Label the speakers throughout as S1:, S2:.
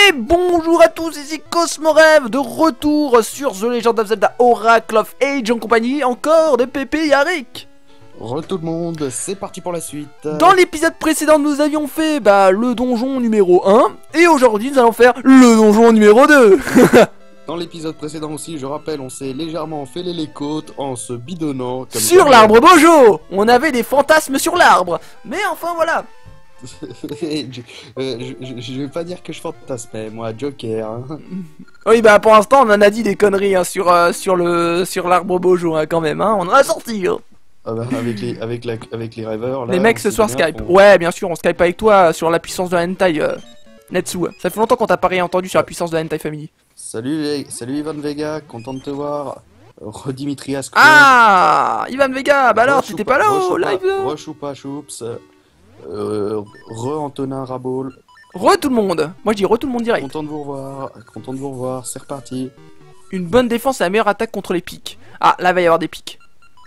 S1: Et bonjour à tous, ici Cosmorev, de retour sur The Legend of Zelda Oracle of Age en compagnie encore de Pépé et Arik.
S2: Re tout le monde, c'est parti pour la suite.
S1: Dans l'épisode précédent, nous avions fait le donjon numéro 1, et aujourd'hui nous allons faire le donjon numéro 2.
S2: Dans l'épisode précédent aussi, je rappelle, on s'est légèrement fêlé les côtes en se bidonnant comme
S1: Sur l'arbre Bojo. On avait des fantasmes sur l'arbre, mais enfin voilà.
S2: je vais pas dire que je fantasmais, moi, Joker. Hein.
S1: Oui, bah pour l'instant on en a dit des conneries hein, sur l'arbre Bojo hein, quand même, hein. On en a sorti. Hein.
S2: Ah bah, avec les rêveurs. Là,
S1: les mecs ce soir Skype. Ouais, bien sûr, on Skype avec toi sur la puissance de la hentai. Netsu. Ça fait longtemps qu'on t'a pas réentendu sur la puissance de la hentai family.
S2: Salut Ivan Vega, content de te voir. Redimitrias.
S1: Ah, Ivan Vega, bah alors, t'étais pas là au live.
S2: Rechoupa Choups. Antonin Rabaul.
S1: Tout le monde. Moi je dis tout le monde direct.
S2: Content de vous revoir, c'est reparti.
S1: Une bonne défense, c'est la meilleure attaque contre les pics. Ah, là va y avoir des pics.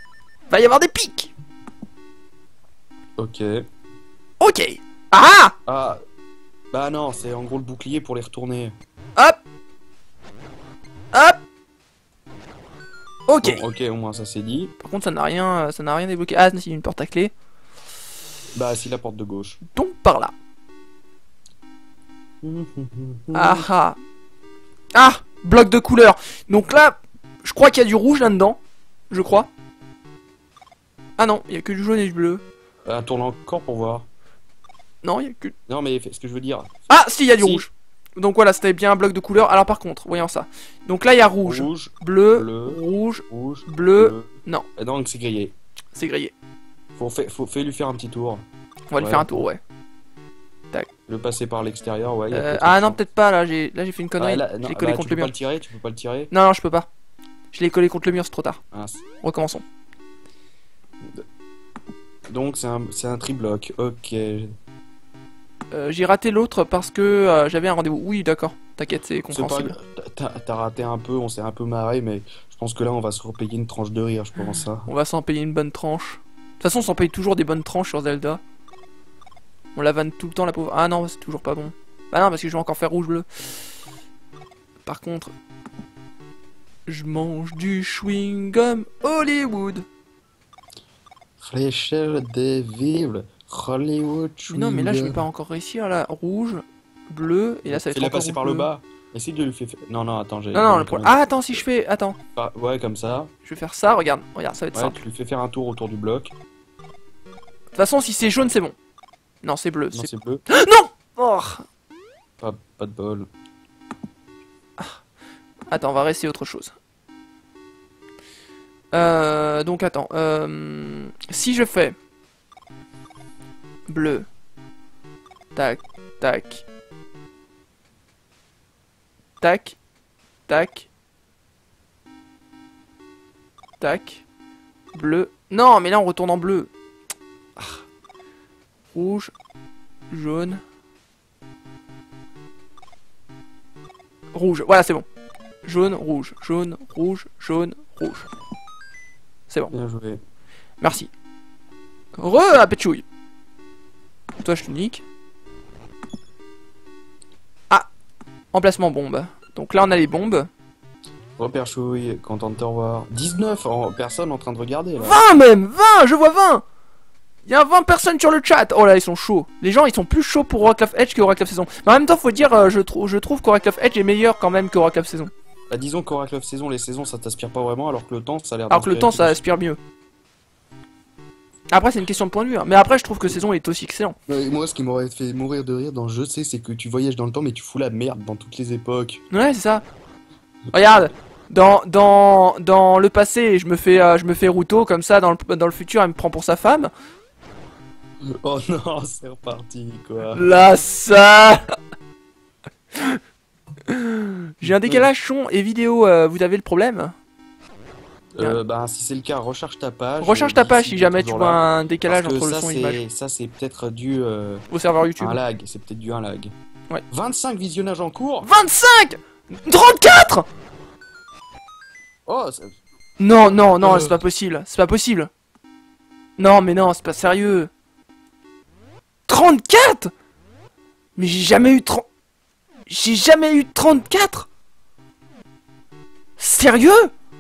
S2: Ok.
S1: Ok. Ah.
S2: Ah. Bah non, c'est en gros le bouclier pour les retourner.
S1: Hop. Ok.
S2: Bon, ok, au moins ça c'est dit.
S1: Par contre, ça n'a rien débloqué. Ah, c'est une porte à clé.
S2: Bah, si la porte de gauche.
S1: Donc par là. Ah, bloc de couleur. Donc là, je crois qu'il y a du rouge là-dedans. Je crois. Ah non, il y a que du jaune et du bleu.
S2: Tourne encore pour voir.
S1: Non, il y a que...
S2: Non, mais ce que je veux dire...
S1: Ah, si, il y a du rouge. Donc voilà, c'était bien un bloc de couleur. Alors par contre, voyons ça. Donc là, il y a rouge, bleu, rouge, bleu. Non.
S2: Et donc c'est grillé.
S1: C'est grillé.
S2: Faut lui faire un petit tour.
S1: On va lui faire un tour, ouais. Tac.
S2: Le passer par l'extérieur, ouais.
S1: Ah non, peut-être pas, là j'ai fait une connerie. Je l'ai collé contre le mur.
S2: Tu peux pas le tirer.
S1: Non, je peux pas. Je l'ai collé contre le mur, c'est trop tard.
S2: Ah,
S1: recommençons.
S2: Donc c'est un tri-bloc, ok.
S1: J'ai raté l'autre parce que j'avais un rendez-vous. Oui, d'accord. T'inquiète, c'est compréhensible.
S2: T'as raté un peu, on s'est un peu marré, mais je pense que là on va se repayer une tranche de rire, je pense ça.
S1: On va s'en payer une bonne tranche. De toute façon, on s'en paye toujours des bonnes tranches sur Zelda. On la vanne tout le temps, la pauvre. Ah non, c'est toujours pas bon. Bah non, parce que je vais encore faire rouge-bleu. Par contre, je mange du chewing-gum Hollywood.
S2: Fléchelle des villes, Hollywood.
S1: Non, mais là, je vais pas encore réussir. Là, rouge, bleu, et là, ça va être encore
S2: passer par le bas. Essaye de lui faire... Non, attends, j'ai...
S1: Non, ah, attends, si je fais... Attends.
S2: Ouais, comme ça.
S1: Je vais faire ça, regarde, ça va être simple.
S2: Tu lui fais faire un tour autour du bloc.
S1: De toute façon, si c'est jaune, c'est bon. Non, c'est bleu.
S2: Non, c'est bleu.
S1: Non. Oh.
S2: Pas de bol.
S1: Attends, on va réessayer autre chose. Donc, attends. Si je fais... bleu. Tac, tac. Tac, tac. Tac. Bleu. Non, mais là, on retourne en bleu. Rouge, jaune, rouge, voilà c'est bon. Jaune, rouge, jaune, rouge, jaune, rouge. C'est bon.
S2: Bien joué.
S1: Merci. À Petchouille. Toi je te nique. Ah, emplacement bombe. Donc là on a les bombes.
S2: Repère Chouille, content de te revoir. 19 personnes en train de regarder là.
S1: 20 même, 20, je vois 20. Il y a 20 personnes sur le chat. Oh là, ils sont chauds. Les gens, ils sont plus chauds pour Oracle of Edge que Oracle of Saison. Mais en même temps, faut dire, je trouve qu'Oracle of Edge est meilleur quand même que Oracle of Saison.
S2: Bah, disons qu'Oracle of Saison, les saisons, ça t'aspire pas vraiment, alors que le temps, ça a l'air...
S1: Alors que le temps, ça aspire mieux. Après, c'est une question de point de vue. Hein. Mais après, je trouve que Saison est aussi excellent.
S2: Moi, ce qui m'aurait fait mourir de rire dans le jeu, c'est que tu voyages dans le temps, mais tu fous la merde dans toutes les époques.
S1: Ouais, c'est ça. Regarde. Dans le passé, je me fais Ruto, comme ça, dans le futur, elle me prend pour sa femme.
S2: Oh non, c'est reparti quoi.
S1: Là ça. J'ai un décalage son et vidéo, vous avez le problème?
S2: Bah si c'est le cas, recharge ta page.
S1: Recharge ta page si jamais tu vois un décalage entre le son et l'image.
S2: Ça c'est peut-être dû
S1: au serveur YouTube.
S2: Un lag, c'est peut-être dû à un lag.
S1: Ouais.
S2: 25 visionnages en cours.
S1: 25 34.
S2: Oh
S1: non, c'est pas possible. C'est pas possible. Non, mais non, c'est pas sérieux. 34. Mais j'ai jamais eu 30... J'ai jamais eu 34. Sérieux?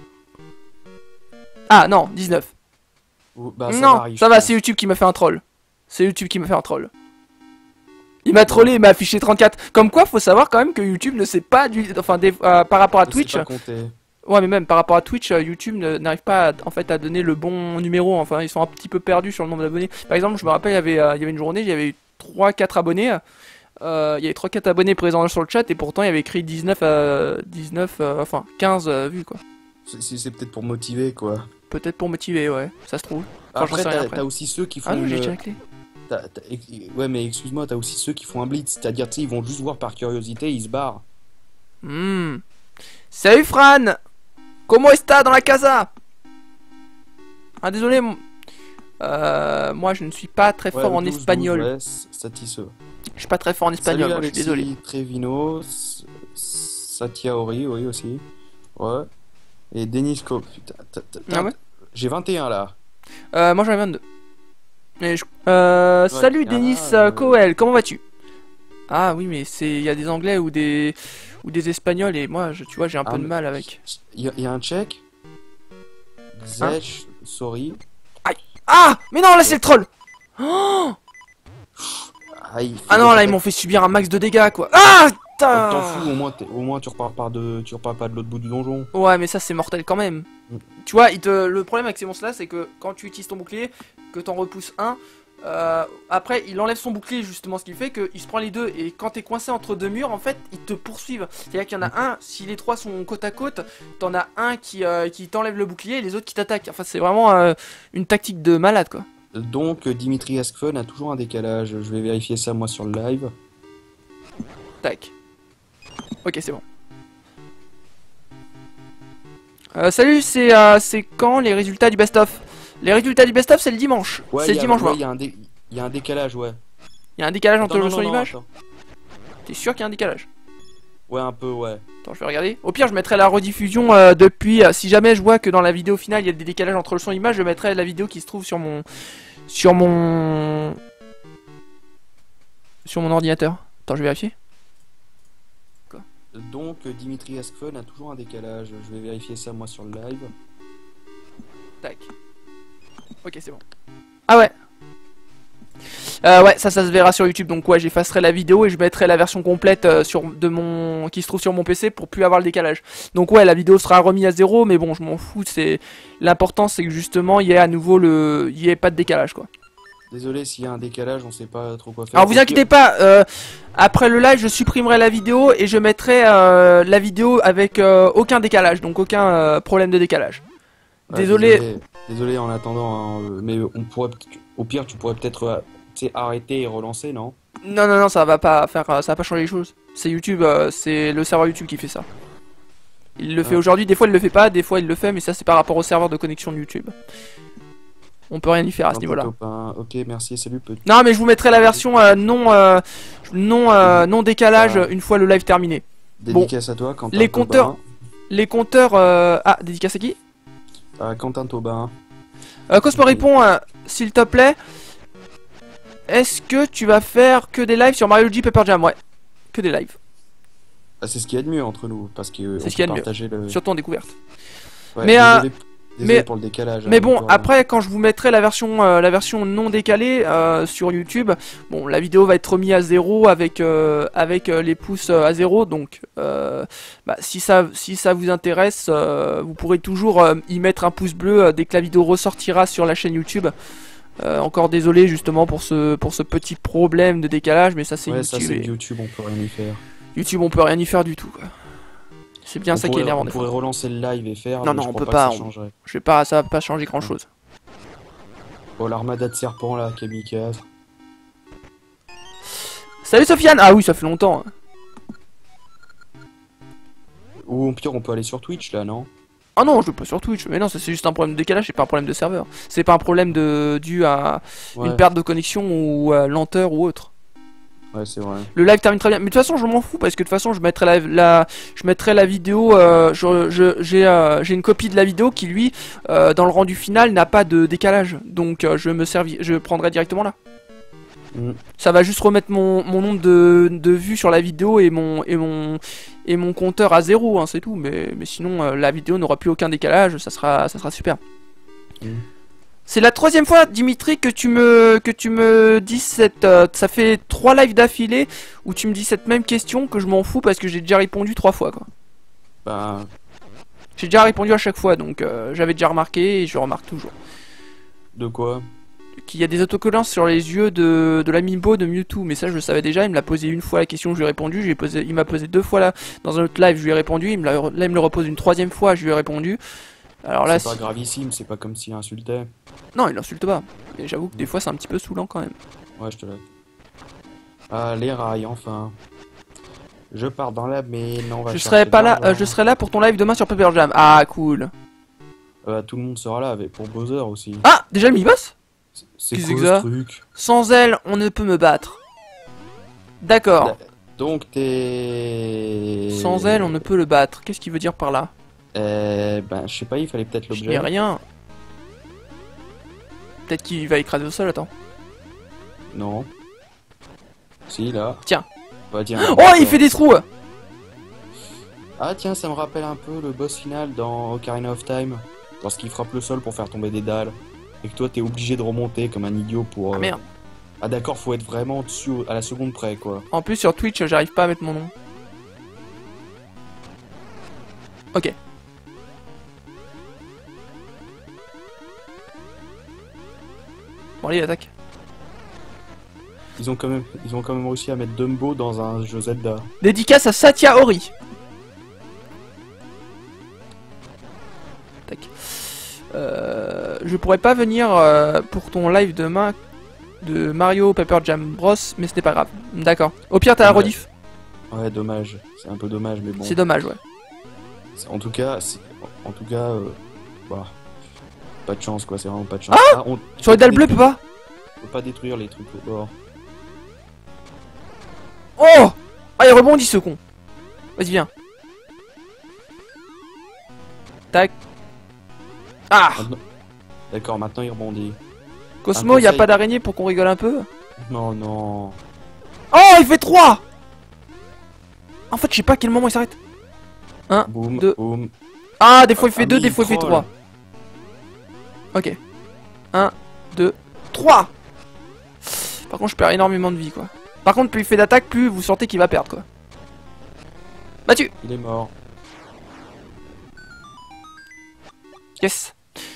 S1: Ah non, 19.
S2: Bah,
S1: Non,
S2: varie,
S1: ça
S2: je
S1: va,
S2: pense.
S1: c'est YouTube qui m'a fait un troll. C'est YouTube qui m'a fait un troll. Il m'a trollé, il m'a affiché 34. Comme quoi, faut savoir quand même que YouTube ne sait pas enfin, par rapport à
S2: Je sais
S1: Twitch.
S2: pas compter.
S1: Ouais, mais même par rapport à Twitch, YouTube n'arrive pas en fait à donner le bon numéro. Enfin, ils sont un petit peu perdus sur le nombre d'abonnés. Par exemple, je me rappelle, il y avait une journée, il y avait eu 3-4 abonnés. Il y avait 3-4 abonnés présents sur le chat et pourtant il y avait écrit 19, enfin 15 vues quoi.
S2: C'est peut-être pour motiver, quoi.
S1: Peut-être pour motiver, ouais, ça se trouve. Enfin, j'en
S2: Après,
S1: sais rien après.
S2: t'as aussi ceux qui font
S1: Ah non, j'ai
S2: une-
S1: tiré la clé.
S2: Ouais, mais excuse-moi, t'as aussi ceux qui font un blitz. C'est-à-dire, tu sais, ils vont juste voir par curiosité, ils se barrent.
S1: Salut Fran. Comment está dans la casa? Ah désolé, moi je ne suis pas très
S2: Ouais,
S1: fort en
S2: 12,
S1: espagnol.
S2: 12, ouais, satisfait.
S1: Je suis pas très fort en espagnol,
S2: Salut
S1: moi, je suis
S2: Alexis
S1: désolé.
S2: Trevino, Satiaori, oui aussi. Ouais. Et Denis Co. Putain,
S1: Ah ouais?
S2: j'ai 21 là.
S1: Moi j'en ai 22. Salut
S2: ah,
S1: Denis Coel, comment vas-tu? Ah oui, mais il y a des anglais ou des espagnols et moi, tu vois, j'ai un peu de
S2: mais-
S1: mal avec.
S2: Il y a un tchèque. Zech, sorry.
S1: Ah, mais non, là c'est le troll. Oh
S2: Aïe,
S1: ah non, là ils m'ont fait subir un max de dégâts quoi. Ah
S2: T'en fous,
S1: putain.
S2: au moins tu repars pas de l'autre bout du donjon.
S1: Ouais, mais ça c'est mortel quand même.
S2: Mm.
S1: Tu vois, le problème avec ces monstres là, c'est que quand tu utilises ton bouclier, que t'en repousses un, après il enlève son bouclier, justement, ce qui fait qu'il se prend les deux, et quand t'es coincé entre deux murs, en fait, ils te poursuivent. C'est-à-dire qu'il y en a un, si les trois sont côte à côte, t'en as un qui t'enlève le bouclier et les autres qui t'attaquent. Enfin, c'est vraiment une tactique de malade quoi.
S2: Donc Dimitri Askfun a toujours un décalage. Je vais vérifier ça moi sur le live.
S1: Tac. Ok, c'est bon. Salut, c'est quand les résultats du best-of? Les résultats du best-of, c'est le dimanche.
S2: Ouais,
S1: C'est le dimanche
S2: ouais,
S1: soir.
S2: il y a un décalage, ouais.
S1: Il y a un décalage entre
S2: Attends,
S1: le
S2: non,
S1: son et
S2: non,
S1: l'image?
S2: attends.
S1: T'es sûr qu'il y a un décalage?
S2: Ouais, un peu, ouais.
S1: Attends, je vais regarder. Au pire, je mettrai la rediffusion depuis. Si jamais je vois que dans la vidéo finale il y a des décalages entre le son et l'image, je mettrai la vidéo qui se trouve sur mon ordinateur. Attends, je vais vérifier.
S2: Donc Dimitri Askfun a toujours un décalage. Je vais vérifier ça moi sur le live.
S1: Tac. Ok, c'est bon. Ah ouais. Ouais, ça se verra sur YouTube. Donc ouais, j'effacerai la vidéo et je mettrai la version complète qui se trouve sur mon PC pour plus avoir le décalage. Donc ouais, la vidéo sera remise à zéro, mais bon, je m'en fous. L'important, c'est que justement, il y ait à nouveau il y ait pas de décalage quoi.
S2: Désolé s'il y a un décalage, on sait pas trop quoi faire.
S1: Alors vous inquiétez pas, après le live, je supprimerai la vidéo et je mettrai la vidéo avec aucun décalage, donc aucun problème de décalage.
S2: Ouais,
S1: Désolé.
S2: désolé en attendant, hein, mais au pire, tu pourrais peut-être arrêter et relancer, non?
S1: Non, ça va pas changer les choses. C'est YouTube, c'est le serveur YouTube qui fait ça. Il le fait aujourd'hui, des fois il le fait pas, des fois il le fait, mais ça c'est par rapport au serveur de connexion de YouTube. On peut rien y faire à ce niveau-là.
S2: Ok, merci, salut petit.
S1: Non, mais je vous mettrai la version non décalage une fois le live terminé.
S2: Dédicace à toi, Quentin
S1: les
S2: Taubin.
S1: compteurs. Les compteurs. Ah, dédicace à qui?
S2: Quentin Taubin.
S1: Cosmo répond, s'il te plaît. Est-ce que tu vas faire que des lives sur Mario Luigi Paper Jam? Ouais, que des lives.
S2: Ah, c'est ce qu'il y a de mieux entre nous, parce que
S1: C'est ce qu'il y a de mieux.
S2: partager le...
S1: Surtout en découverte.
S2: Ouais,
S1: Mais,
S2: désolé pour le décalage.
S1: Mais
S2: hein,
S1: bon,
S2: pour rien.
S1: après, quand je vous mettrai la version non décalée sur YouTube, bon, la vidéo va être remise à zéro avec les pouces à zéro. Donc, si ça vous intéresse, vous pourrez toujours y mettre un pouce bleu dès que la vidéo ressortira sur la chaîne YouTube. Encore désolé justement pour ce petit problème de décalage, mais ça c'est
S2: Ouais,
S1: YouTube.
S2: ça c'est
S1: et
S2: YouTube, on peut rien y faire.
S1: YouTube, on peut rien y faire du tout, quoi. C'est bien ça qui est énervant.
S2: On
S1: des
S2: pourrait
S1: fois.
S2: relancer le live et faire.
S1: Non,
S2: mais
S1: non,
S2: je
S1: on
S2: crois
S1: peut
S2: pas.
S1: pas.
S2: Que ça changerait.
S1: Ça va pas changer grand chose.
S2: Oh, l'armada de serpents là, kamikaze.
S1: Salut Sofiane. Ah oui, ça fait longtemps.
S2: Ou au pire, on peut aller sur Twitch là, non?
S1: Ah non, je joue pas sur Twitch. Mais non, ça c'est juste un problème de décalage, c'est pas un problème de serveur. C'est pas un problème dû à
S2: Ouais,
S1: une perte de connexion ou à lenteur ou autre.
S2: ouais, c'est vrai.
S1: Le live termine très bien. Mais de toute façon, je m'en fous parce que de toute façon, je mettrai la vidéo. J'ai une copie de la vidéo qui, lui, dans le rendu final, n'a pas de décalage. Donc, je prendrai directement là. Ça va juste remettre mon nombre de vues sur la vidéo et mon compteur à 0, hein, c'est tout. Mais sinon, la vidéo n'aura plus aucun décalage, ça sera super. C'est la 3e fois, Dimitri, que tu me dis cette... ça fait 3 lives d'affilée où tu me dis cette même question que je m'en fous parce que j'ai déjà répondu 3 fois, quoi.
S2: Bah...
S1: J'ai déjà répondu à chaque fois, donc j'avais déjà remarqué et je remarque toujours.
S2: De quoi?
S1: Qu'il y a des autocollants sur les yeux de l'amiibo de Mewtwo, mais ça je le savais déjà. Il me l'a posé une fois la question, je lui ai répondu. Il m'a posé 2 fois là dans un autre live, je lui ai répondu. Là il me le repose une 3e fois, je lui ai répondu. Alors là,
S2: c'est pas gravissime, c'est pas comme s'il insultait.
S1: Non, il insulte pas. Et j'avoue que des fois c'est un petit peu saoulant quand même.
S2: Ouais, je te laisse. Ah, les rails, enfin. Je pars dans la mine, on va...
S1: Je serai pas là, je serai là pour ton live demain sur Paper Jam. Ah, cool.
S2: Tout le monde sera là, avec pour Bowser aussi.
S1: Ah, déjà le mini-boss?
S2: C'est
S1: Qu'est-ce
S2: quoi
S1: que ça?
S2: ce truc?
S1: Sans elle, on ne peut me battre. D'accord.
S2: Donc t'es...
S1: Sans elle, on ne peut le battre. Qu'est-ce qu'il veut dire par là?
S2: Ben, je sais pas, il fallait peut-être
S1: Je n'ai
S2: l'objet.
S1: rien. Peut-être qu'il va écraser au sol, attends.
S2: Non. Si, là.
S1: Tiens.
S2: Bah, tiens.
S1: Oh, il fait des trous!
S2: Ah, tiens, ça me rappelle un peu le boss final dans Ocarina of Time. Lorsqu'il frappe le sol pour faire tomber des dalles. Et que toi, t'es obligé de remonter comme un idiot pour...
S1: Ah merde.
S2: Ah d'accord, faut être vraiment dessus à la seconde près, quoi.
S1: En plus, sur Twitch, j'arrive pas à mettre mon nom. Ok. Bon, allez, attaque.
S2: Ils ont quand même réussi à mettre Dumbo dans un jeu Zelda.
S1: Dédicace à Satya Ori. Tac. Je pourrais pas venir pour ton live demain de Mario Paper Jam Bros, mais ce n'est pas grave. D'accord. Au pire, t'as la rediff.
S2: Ouais, dommage. C'est un peu dommage, mais bon.
S1: C'est dommage, ouais.
S2: En tout cas, bah, pas de chance, quoi. C'est vraiment pas de chance.
S1: Ah, sur les dalles bleues, peut pas.
S2: On peut pas détruire les trucs au bord.
S1: Oh! Ah, il rebondit ce con. Vas-y, viens. Tac. Ah!
S2: D'accord, maintenant il rebondit.
S1: Cosmo, y a pas d'araignée pour qu'on rigole un peu?
S2: Non, non.
S1: Oh, il fait 3! En fait, je sais pas à quel moment il s'arrête. 1,
S2: Boum,
S1: 2.
S2: boum.
S1: Ah, des fois il fait 2, des fois il fait 3. Ok. 1, 2, 3! Par contre, je perds énormément de vie, quoi. Par contre, plus il fait d'attaque, plus vous sentez qu'il va perdre, quoi. Battu!
S2: Il est mort.
S1: Yes.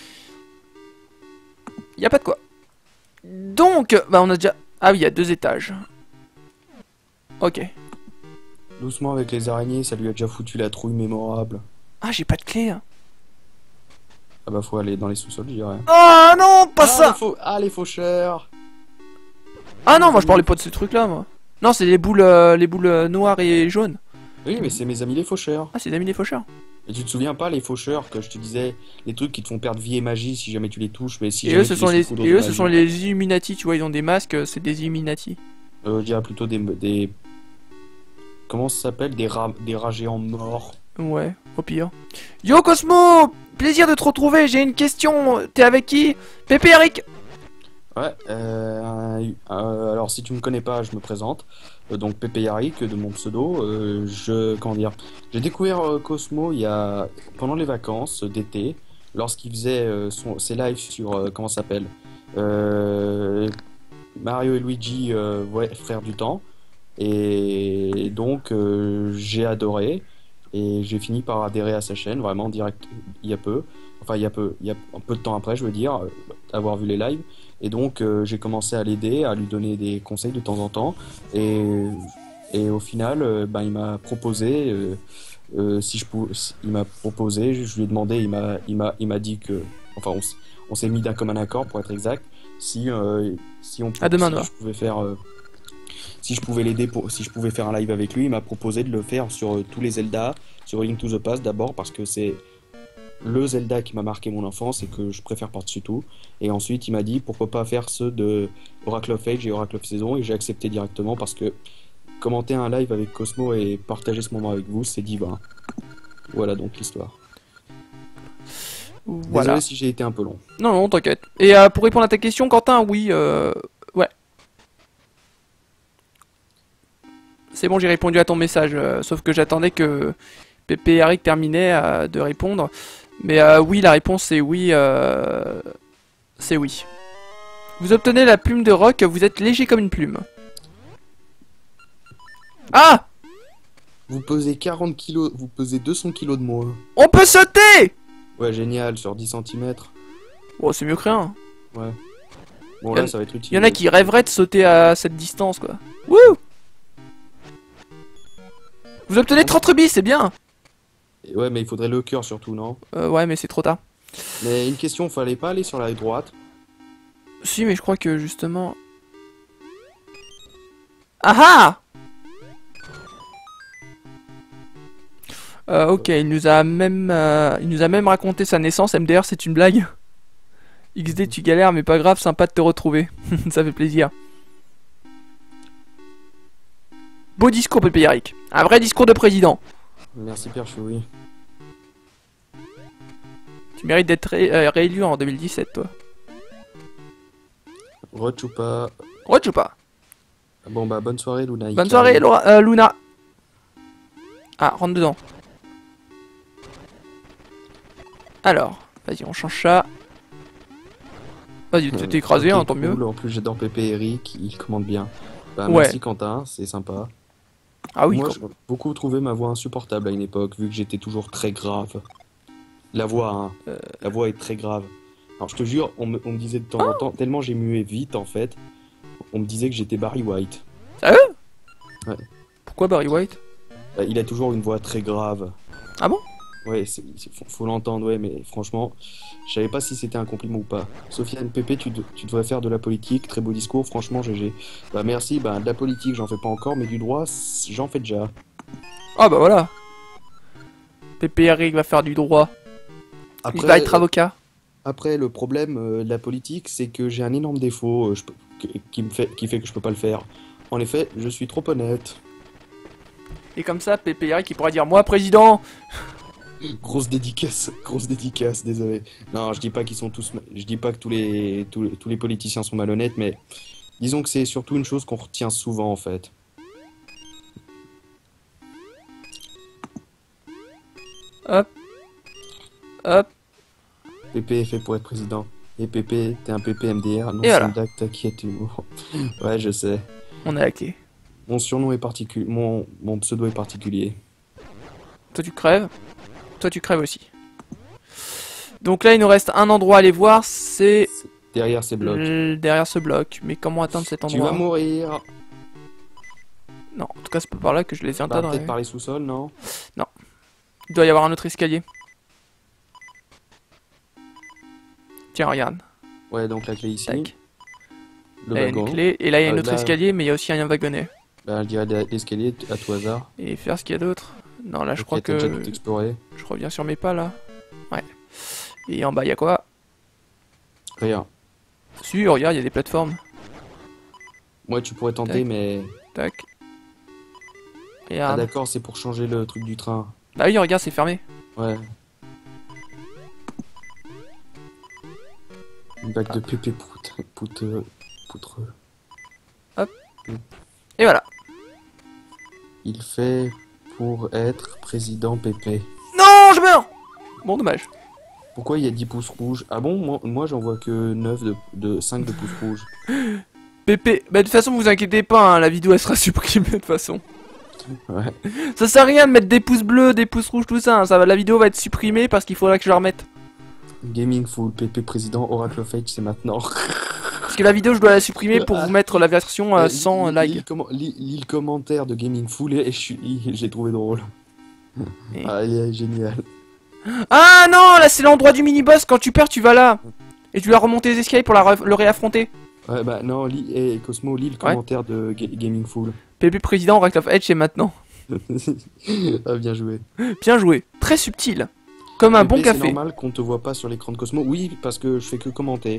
S1: Y a pas de quoi. Donc, bah on a déjà... Ah oui, il y a 2 étages. Ok.
S2: Doucement avec les araignées, ça lui a déjà foutu la trouille mémorable.
S1: Ah, j'ai pas de clé. Hein.
S2: Ah bah faut aller dans les sous-sols, je dirais.
S1: Oh non, pas ça!
S2: Les faucheurs!
S1: Ah non, moi je parlais pas de ce truc là, moi. Non, c'est les boules noires et jaunes.
S2: Oui, mais c'est mes amis les faucheurs.
S1: Ah, c'est les amis des faucheurs.
S2: Et tu te souviens pas les faucheurs que je te disais, les trucs qui te font perdre vie et magie si jamais tu les touches, mais si
S1: et
S2: jamais
S1: eux, ce sont
S2: les
S1: les Illuminati, tu vois, ils ont des masques, c'est des Illuminati.
S2: je dirais plutôt des... Comment ça s'appelle? Des rats géants morts.
S1: Ouais, au pire. Yo Cosmo! Plaisir de te retrouver, j'ai une question. T'es avec qui? Pépé Eric?
S2: Ouais, alors si tu me connais pas, je me présente. Donc Pépé Yarik de mon pseudo. Comment dire, j'ai découvert Cosmo pendant les vacances d'été, lorsqu'il faisait ses lives sur comment ça s'appelle, Mario et Luigi, frères du temps. Et donc j'ai adoré et j'ai fini par adhérer à sa chaîne vraiment direct il y a un peu de temps après, je veux dire, avoir vu les lives. Et donc j'ai commencé à l'aider, à lui donner des conseils de temps en temps. Et au final, il m'a proposé, il m'a proposé, je lui ai demandé, il m'a dit que, enfin, on s'est mis d'un commun accord pour être exact. Si je pouvais faire, si je pouvais l'aider si je pouvais faire un live avec lui, il m'a proposé de le faire sur tous les Zelda, sur Link to the Past d'abord parce que c'est le Zelda qui m'a marqué mon enfance et que je préfère par-dessus tout. Et ensuite, il m'a dit pourquoi pas faire ceux de Oracle of Age et Oracle of Season, et j'ai accepté directement parce que commenter un live avec Cosmo et partager ce moment avec vous, c'est divin. Voilà donc l'histoire.
S1: Voilà.
S2: Désolé si j'ai été un peu long.
S1: Non, non, t'inquiète. Et pour répondre à ta question, Quentin, oui, ouais. C'est bon, j'ai répondu à ton message. Sauf que j'attendais que Pépé et Eric terminaient de répondre. Mais oui, la réponse c'est oui. C'est oui. Vous obtenez la plume de roc, vous êtes léger comme une plume. Ah!
S2: Vous pesez 40 kilos, vous pesez 200 kilos de moins.
S1: On peut sauter!
S2: Ouais, génial, sur 10 cm.
S1: Bon, c'est mieux que rien.
S2: Ouais. Bon, là, ça va être utile.
S1: Il y en a qui rêveraient de sauter à cette distance, quoi. Wouh! Vous obtenez 30 rubis, c'est bien!
S2: Ouais, mais il faudrait le cœur surtout, non?
S1: Ouais, mais c'est trop tard.
S2: Mais une question, fallait pas aller sur la droite?
S1: Si, mais je crois que justement... Ah ah! Ok, il nous a même raconté sa naissance. MDR, c'est une blague. XD, tu galères, mais pas grave, sympa de te retrouver. Ça fait plaisir. Beau discours, Pépé Eric. Un vrai discours de président.
S2: Merci, Père Choui.
S1: Tu mérites d'être réélu en 2017, toi.
S2: Rechoupa.
S1: Rechoupa.
S2: Bon, bah, bonne soirée, Luna.
S1: Bonne soirée, Luna. Ah, rentre dedans. Alors, vas-y, on change ça. Vas-y, t'es écrasé, hein, tant mieux.
S2: En plus, j'adore Pépé et Eric, ils commandent bien. Bah,
S1: Ouais.
S2: merci, Quentin, c'est sympa.
S1: Ah oui,
S2: Moi, beaucoup trouvé ma voix insupportable à une époque, vu que j'étais toujours très grave. La voix, hein. La voix est très grave. Alors, je te jure, on me disait de temps en temps, tellement j'ai mué vite, en fait, on me disait que j'étais Barry White.
S1: Sérieux?
S2: Ouais.
S1: Pourquoi Barry White?
S2: Il a toujours une voix très grave.
S1: Ah bon?
S2: Ouais, faut l'entendre, ouais, mais franchement, je savais pas si c'était un compliment ou pas. Sofiane Pépé, tu devrais faire de la politique, très beau discours, franchement, GG. Bah merci, bah de la politique, j'en fais pas encore, mais du droit, j'en fais déjà.
S1: Ah bah voilà. Pépé Eric va faire du droit.
S2: Après,
S1: Il va être avocat.
S2: Après, le problème de la politique, c'est que j'ai un énorme défaut qui fait que je peux pas le faire. En effet, je suis trop honnête.
S1: Et comme ça, Pépé Eric, il pourra dire moi président.
S2: Grosse dédicace, désolé. Non, je dis pas qu'ils sont tous, je dis pas que tous les politiciens sont malhonnêtes, mais disons que c'est surtout une chose qu'on retient souvent en fait.
S1: Hop. Hop.
S2: Pépé est fait pour être président. Et Pépé, t'es un Pépé MDR, non
S1: Et voilà.
S2: c'est une t'inquiète, humour. Ouais, je sais.
S1: On a la clé.
S2: Mon surnom est particulier, mon pseudo est particulier.
S1: Toi tu crèves. Toi tu crèves aussi. Donc là il nous reste un endroit à aller voir, c'est
S2: Derrière ces blocs.
S1: derrière ce bloc. Mais comment atteindre cet
S2: Tu
S1: endroit?
S2: vas mourir.
S1: Non, en tout cas c'est pas par là que je les
S2: Bah,
S1: atteindrai.
S2: peut-être par les sous-sols, non?
S1: Il doit y avoir un autre escalier. Tiens regarde.
S2: Ouais, donc la clé ici.
S1: Tac.
S2: Le
S1: Là il y a une
S2: wagon.
S1: clé. Et là il y a un autre
S2: là-
S1: escalier, mais il y a aussi un wagonnet.
S2: Bah, je dirais l'escalier à tout hasard.
S1: Et faire ce qu'il y a d'autre. Non là je
S2: Ok,
S1: crois
S2: t'as déjà
S1: que
S2: tout exploré.
S1: je reviens sur mes pas là. Ouais. Et en bas il y a quoi?
S2: Rien.
S1: Si, regarde, il y a des plateformes.
S2: Moi, tu pourrais tenter,
S1: Tac.
S2: mais.
S1: Tac.
S2: Ah,
S1: Regarde.
S2: d'accord, c'est pour changer le truc du train.
S1: Bah oui, regarde, c'est fermé.
S2: Ouais. Une bague de pépé poutreux.
S1: Et voilà.
S2: Il fait pour être président Pépé.
S1: Non, je meurs. Bon, dommage.
S2: Pourquoi il y a 10 pouces rouges? Ah bon, moi j'en vois que 9 de 5 de pouces rouges.
S1: Pépé, bah de toute façon, vous inquiétez pas, hein, la vidéo elle sera supprimée de toute façon.
S2: Ouais.
S1: Ça sert à rien de mettre des pouces bleus, des pouces rouges, tout ça. Hein, la vidéo va être supprimée parce qu'il faudra que je la remette.
S2: Gaming Full, Pépé président, Oracle of Age, c'est maintenant.
S1: Parce que la vidéo, je dois la supprimer pour vous mettre la version sans lag.
S2: Lis le commentaire de Gaming Full et j'ai trouvé drôle.
S1: Et-
S2: Ah, il est génial.
S1: Ah non, là c'est l'endroit du mini-boss. Quand tu perds, tu vas là. Et tu dois remonter les escaliers pour le réaffronter.
S2: Ouais, bah non, Cosmo, lis le commentaire de Gaming Full.
S1: Pépé président, Oracle of Edge, c'est maintenant.
S2: Ah, bien joué.
S1: Bien joué. Très subtil. Comme un bon
S2: Pépé, c'est
S1: café.
S2: normal qu'on te voit pas sur l'écran de Cosmo. Oui, parce que je fais que commenter.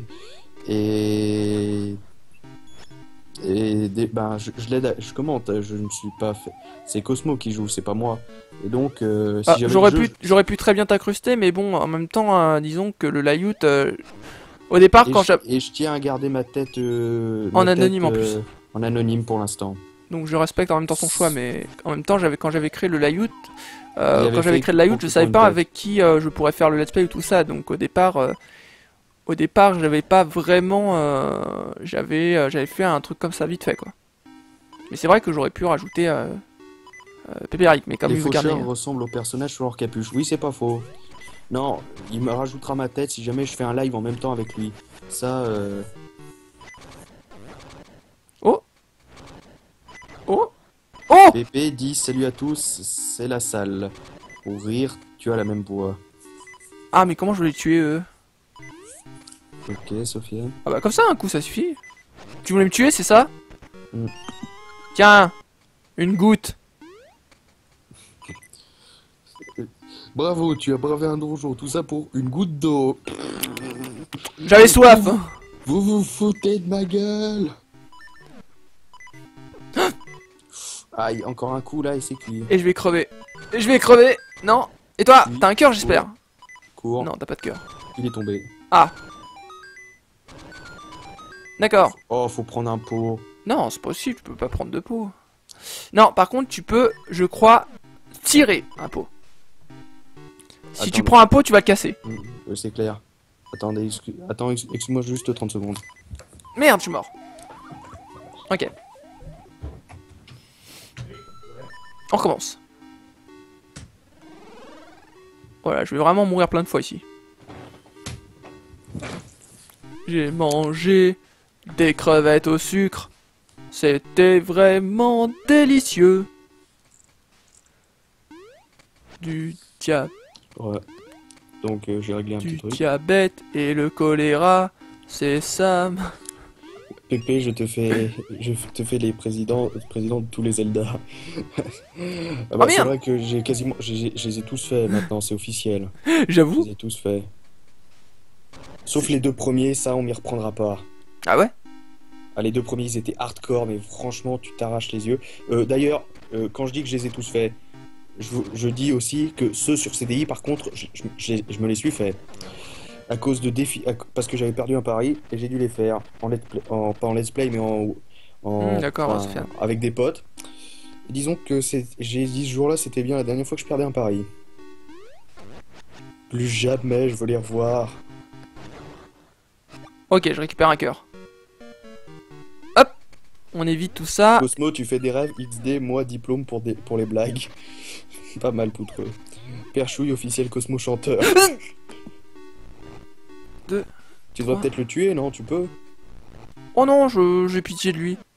S2: Ben, je l'aide, je commente, je ne suis pas fait. C'est Cosmo qui joue, c'est pas moi. Et donc, si
S1: Ah,
S2: j'avais
S1: j'aurais pu très bien t'incruster, mais bon, en même temps, disons que le layout, au départ, quand
S2: et je tiens à garder ma tête
S1: En anonyme, en plus.
S2: en anonyme pour l'instant.
S1: Donc je respecte en même temps son choix, mais en même temps, quand j'avais créé le layout,
S2: avait
S1: quand j'avais
S2: fait
S1: créé le layout, je
S2: beaucoup
S1: savais
S2: de
S1: pas
S2: tech.
S1: avec qui je pourrais faire le let's play ou tout ça. Donc au départ, j'avais pas vraiment, j'avais fait un truc comme ça vite fait quoi. Mais c'est vrai que j'aurais pu rajouter Pépéric, mais comme
S2: Les
S1: il veut garder.
S2: faucheurs ressemblent aux personnages sur leur capuche. Oui, c'est pas faux. Non, il me rajoutera ma tête si jamais je fais un live en même temps avec lui. Ça,
S1: Oh, oh, oh.
S2: Pépé dit salut à tous, c'est la salle. Pour rire, tu as la même voix.
S1: Ah, mais comment je vais les tuer eux?
S2: Ok, Sofiane.
S1: Ah bah comme ça, un coup, ça suffit. Tu voulais me tuer, c'est ça?
S2: Mm.
S1: Tiens, une goutte.
S2: Bravo, tu as bravé un donjon, tout ça pour une goutte d'eau.
S1: J'avais soif.
S2: Vous vous foutez de ma gueule. Aïe, encore un coup là et c'est cuit.
S1: Et je vais crever. Et je vais crever. Non. Et toi,
S2: Oui.
S1: t'as un cœur, j'espère?
S2: Cours,
S1: Non, t'as pas de cœur.
S2: il est tombé.
S1: Ah. D'accord.
S2: Oh, faut prendre un pot.
S1: Non, c'est pas possible, tu peux pas prendre de pot. Non, par contre, tu peux, je crois, tirer un pot. Si tu
S2: Attends.
S1: prends un pot, tu vas le casser.
S2: C'est clair. Attendez, excuse-moi juste 30 secondes.
S1: Merde, je suis mort. Ok. On recommence. Voilà, je vais vraiment mourir plein de fois ici. J'ai mangé des crevettes au sucre. C'était vraiment délicieux. Du
S2: Ouais. Donc j'ai réglé un petit truc.
S1: diabète et le choléra, c'est ça.
S2: Pépé, je te fais les présidents de tous les Zelda. Ah bah, c'est
S1: merde.
S2: vrai que je les ai tous faits maintenant, c'est officiel. Je
S1: J'avoue.
S2: les ai tous faits. Sauf les deux premiers, ça on m'y reprendra pas.
S1: Ah ouais?
S2: Ah, les deux premiers ils étaient hardcore, mais franchement tu t'arraches les yeux. D'ailleurs, quand je dis que je les ai tous faits, je dis aussi que ceux sur CDI par contre, je me les suis fait. À cause de défis, parce que j'avais perdu un pari et j'ai dû les faire pas en let's play mais
S1: D'accord,
S2: enfin,
S1: Sofiane.
S2: avec des potes. Et disons que j'ai dit ce jour-là c'était bien la dernière fois que je perdais un pari. Plus jamais je veux les revoir.
S1: Ok, je récupère un cœur. Hop, on évite tout ça.
S2: Cosmo, tu fais des rêves XD, moi diplôme pour les blagues. Pas mal poutreux. Perchouille officiel Cosmo chanteur.
S1: Deux,
S2: Tu dois
S1: trois.
S2: peut-être le tuer, non? Tu peux?
S1: Oh non, j'ai pitié de lui.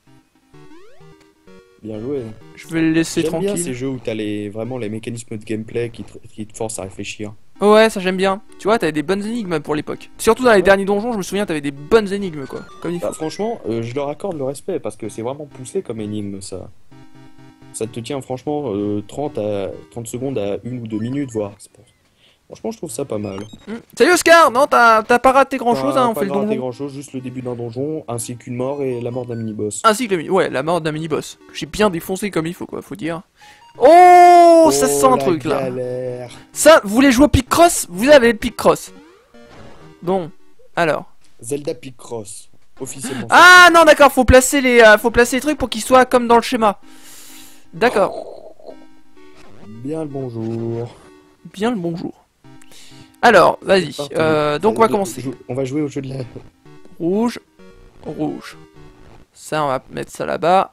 S2: Bien joué.
S1: Je vais le laisser
S2: J'aime bien ces
S1: tranquille.
S2: jeux où t'as vraiment les mécanismes de gameplay qui te forcent à réfléchir.
S1: Ouais, ça j'aime bien. Tu vois, t'avais des bonnes énigmes pour l'époque. Surtout dans les
S2: Ouais.
S1: derniers donjons, je me souviens, t'avais des bonnes énigmes quoi. Comme il faut.
S2: Bah, franchement, je leur accorde le respect parce que c'est vraiment poussé comme énigme ça. Ça te tient franchement 30 secondes à 1 ou 2 minutes, voire. Franchement, je trouve ça pas mal.
S1: Salut Oscar. Non, t'as pas raté grand chose, hein. On
S2: Pas
S1: fait le
S2: raté
S1: donjon.
S2: grand chose, juste le début d'un donjon, ainsi qu'une mort et la mort d'un mini-boss.
S1: Ainsi que ouais, la mort d'un mini-boss. Que j'ai bien défoncé comme il faut, quoi, faut dire. Oh, ça sent un
S2: la
S1: truc, là.
S2: galère.
S1: Ça, vous voulez jouer au Picross? Vous avez le Picross. Bon, alors.
S2: Zelda Picross, officiellement.
S1: Ah non, d'accord, faut placer les trucs pour qu'ils soient comme dans le schéma. D'accord.
S2: Bien le bonjour.
S1: Bien le bonjour. Alors, vas-y.
S2: Parti.
S1: Donc on va commencer.
S2: On va jouer au jeu de la...
S1: Rouge, rouge. Ça, on va mettre ça là-bas.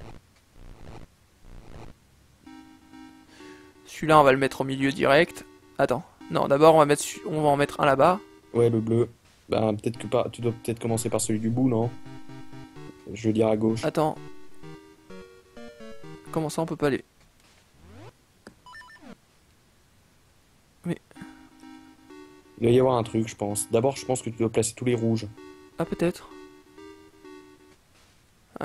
S1: Celui-là, on va le mettre au milieu direct. Attends. Non, d'abord, on va en mettre un là-bas.
S2: Ouais, le bleu. Bah, peut-être que pas... tu dois peut-être commencer par celui du bout, non? Je veux dire à gauche.
S1: Attends. Comment ça, on peut pas aller?
S2: Il doit y avoir un truc, je pense. D'abord, je pense que tu dois placer tous les rouges.
S1: Ah, peut-être. Ah.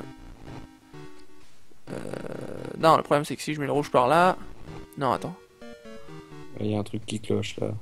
S1: Non, le problème, c'est que si je mets le rouge par là... Non, attends.
S2: Il y a un truc qui cloche, là.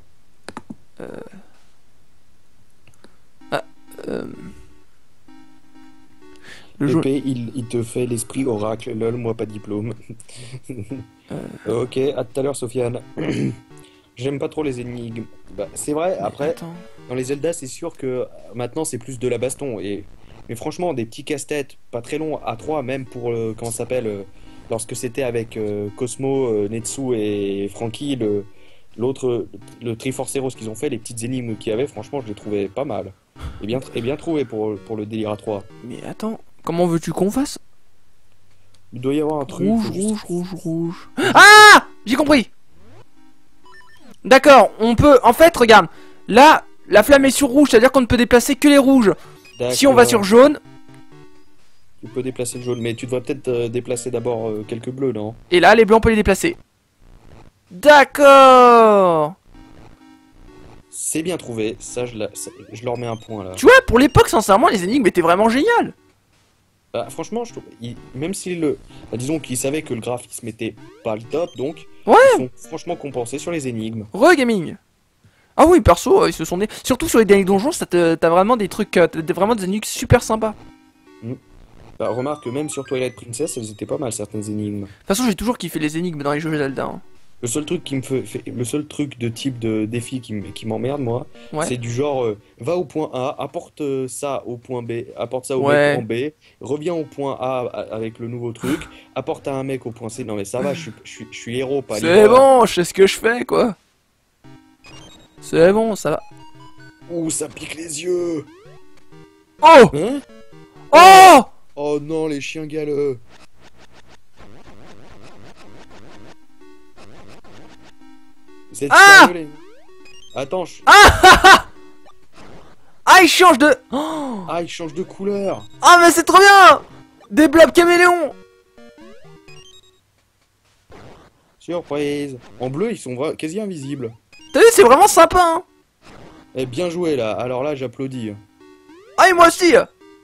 S1: Le jaune...
S2: Pépé, il te fait l'esprit oracle. Lol, moi pas de diplôme. Ok, à tout à l'heure, Sofiane. J'aime pas trop les énigmes. Bah, c'est vrai, après,
S1: Attends.
S2: dans les Zelda, c'est sûr que maintenant c'est plus de la baston. Et Mais franchement, des petits casse-têtes, pas très longs, à 3, même pour, comment ça s'appelle, lorsque c'était avec Cosmo, Netsu et Frankie, l'autre, le Triforce Heroes qu'ils ont fait, les petites énigmes qu'il y avait, franchement, je les trouvais pas mal. Et bien trouvé pour le délire à 3.
S1: Mais attends, comment veux-tu qu'on fasse?
S2: Il doit y avoir un truc.
S1: Rouge,
S2: faut juste-
S1: rouge, rouge, rouge. Ah! J'ai compris. D'accord, on peut... En fait, regarde. Là, la flamme est sur rouge, c'est-à-dire qu'on ne peut déplacer que les rouges. Si on va sur
S2: D'accord.
S1: jaune,
S2: Tu peux déplacer le jaune, mais tu devrais peut-être déplacer d'abord quelques bleus, non?
S1: et là, les blancs, on peut les déplacer. D'accord.
S2: C'est bien trouvé, je leur mets un point là.
S1: Tu vois, pour l'époque, sincèrement, les énigmes étaient vraiment géniales.
S2: Bah, franchement, je trouve, même si disons qu'ils savaient que le graphisme était pas le top, donc
S1: Ouais.
S2: ils sont franchement compensés sur les énigmes.
S1: Regaming. Ah oui, perso, ils se sont... Surtout sur les derniers donjons, t'as vraiment des trucs... vraiment des énigmes super sympas.
S2: Bah, remarque que même sur Twilight Princess, elles étaient pas mal certaines énigmes.
S1: De toute façon, j'ai toujours kiffé les énigmes dans les jeux Zelda. Hein.
S2: Le seul truc le seul truc de type de défi qui m'emmerde moi,
S1: Ouais.
S2: c'est du genre va au point A, apporte ça au point B, apporte ça au
S1: Ouais.
S2: mec en B, reviens au point A avec le nouveau truc, apporte à un mec au point C. Non mais ça va, je suis héros, pas
S1: C'est
S2: livreur.
S1: bon, je sais ce que je fais, quoi. C'est bon, ça va.
S2: Ouh, ça pique les yeux.
S1: Oh!
S2: Hein?
S1: Oh!
S2: Oh non, les chiens galeux. C'est
S1: Ah!
S2: sérieux, Attends,
S1: Ah, il change de... Oh,
S2: ah, il change de couleur.
S1: ah mais c'est trop bien! Des blobs caméléons!
S2: Surprise. En bleu, ils sont quasi invisibles.
S1: T'as vu, c'est vraiment sympa, hein?
S2: Eh, bien joué là. Alors là, j'applaudis.
S1: Ah, et moi aussi!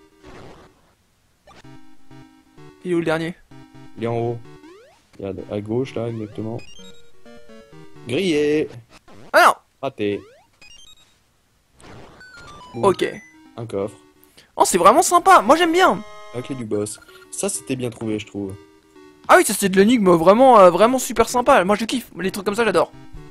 S1: Il est où le dernier?
S2: Il est en haut. Il est à gauche là, exactement. Grillé.
S1: Ah non!
S2: Raté. Bon,
S1: Ok.
S2: un coffre.
S1: Oh, c'est vraiment sympa, moi j'aime bien!
S2: La clé du boss. Ça, c'était bien trouvé, je trouve.
S1: Ah oui, ça c'est de l'énigme vraiment, vraiment super sympa, moi je kiffe, les trucs comme ça j'adore.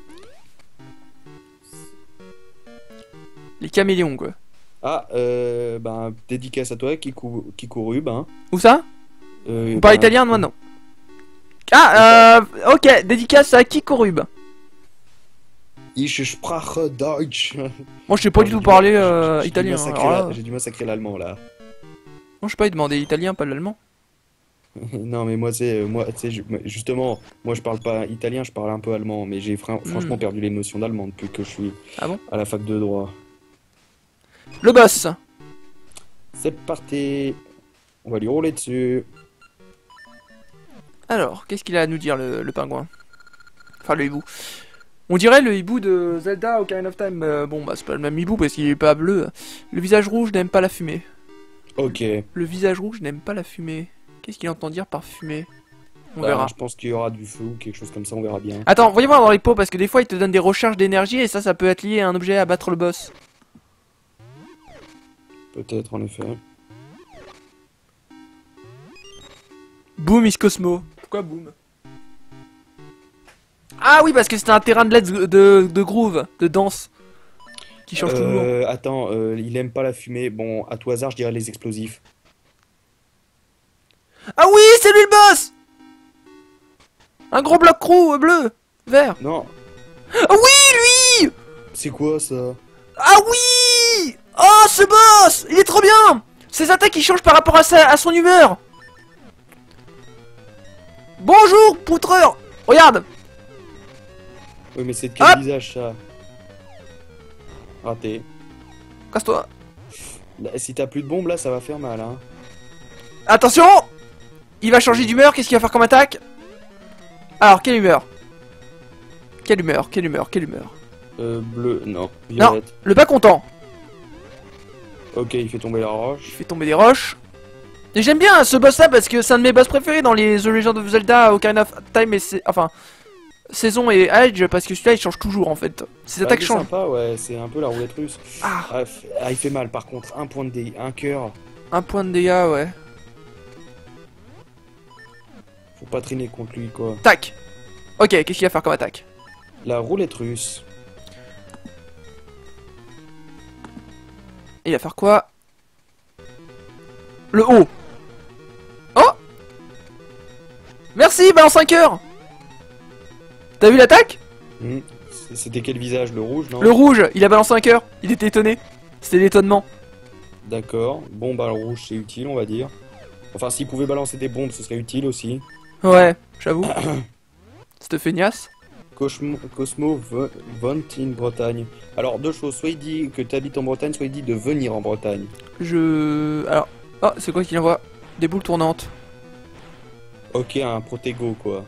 S1: Les caméléons, quoi.
S2: Ah, ben, dédicace à toi, Kikurub, hein.
S1: Où ça? On parle
S2: Ben,
S1: italien, moi non. Ah, ok, dédicace à Kikorub.
S2: Ich sprache Deutsch.
S1: Moi je sais pas du tout parler italien.
S2: J'ai
S1: Alors là,
S2: dû massacrer l'allemand là.
S1: moi je sais pas, il demandait l'italien, pas l'allemand.
S2: Non mais moi justement moi je parle pas italien, je parle un peu allemand, mais j'ai franchement perdu les notions d'allemand depuis que je suis
S1: Ah bon?
S2: à la fac de droit.
S1: Le boss.
S2: C'est parti. On va lui rouler dessus.
S1: Alors, qu'est-ce qu'il a à nous dire le pingouin? Enfin le hibou. On dirait le hibou de Zelda Ocarina of Time. Bon bah c'est pas le même hibou parce qu'il est pas bleu. Le visage rouge n'aime pas la fumée.
S2: Ok.
S1: Le visage rouge n'aime pas la fumée. Qu'est-ce qu'il entend dire par fumée? On
S2: Bah,
S1: verra.
S2: je pense qu'il y aura du feu ou quelque chose comme ça, on verra bien.
S1: Attends, voyons voir dans les pots parce que des fois il te donne des recharges d'énergie et ça peut être lié à un objet à battre le boss.
S2: Peut-être en effet.
S1: Boom is Cosmo. Pourquoi boom? Ah oui, parce que c'était un terrain de groove, de danse. Qui change toujours.
S2: Attends, il aime pas la fumée. Bon, à tout hasard, je dirais les explosifs.
S1: Ah oui, c'est lui le boss! Un gros bloc bleu, vert.
S2: Non,
S1: Ah oui, lui!
S2: c'est quoi ça?
S1: Ah oui! Oh, ce boss! Il est trop bien! Ses attaques, ils changent par rapport à son humeur. Bonjour, poutreur! Regarde!
S2: Oui, mais c'est de quel
S1: Hop
S2: visage ça? Raté.
S1: Casse-toi.
S2: Là, si t'as plus de bombes là, ça va faire mal, hein.
S1: Attention! Il va changer d'humeur, qu'est-ce qu'il va faire comme attaque? Alors, quelle humeur? Quelle humeur? Quelle humeur? Quelle humeur?
S2: Bleu, non.
S1: Non,
S2: Violette.
S1: le pas content.
S2: Ok, il fait tomber la
S1: Je
S2: roche.
S1: fais tomber des roches. Et j'aime bien ce boss là parce que c'est un de mes boss préférés dans les The Legend of Zelda Ocarina of Time et enfin Saison et Edge parce que celui-là il change toujours en fait. Ses
S2: Bah,
S1: attaques
S2: il est
S1: changent.
S2: sympa, ouais, c'est un peu la roulette russe.
S1: Ah,
S2: Ah, il fait mal par contre, un point de dé, un cœur.
S1: un point de dégâts, ouais.
S2: Faut pas traîner contre lui quoi.
S1: Tac. Ok, qu'est-ce qu'il va faire comme attaque?
S2: La roulette russe.
S1: Il va faire quoi? Le haut. Oh. Merci, balance 5 heures. T'as vu l'attaque?
S2: C'était quel visage? Le rouge, non?
S1: Le rouge, il a balancé un cœur. Il était étonné. C'était l'étonnement.
S2: D'accord. Bon, bah, le rouge, c'est utile, on va dire. Enfin, s'il pouvait balancer des bombes, ce serait utile aussi.
S1: Ouais, j'avoue. Cette feignasse.
S2: Cosmo Vont in Bretagne. Alors, deux choses. Soit il dit que tu habites en Bretagne, soit il dit de venir en Bretagne.
S1: Alors... Oh, c'est quoi qu'il envoie? Des boules tournantes.
S2: Ok, un Protego, quoi.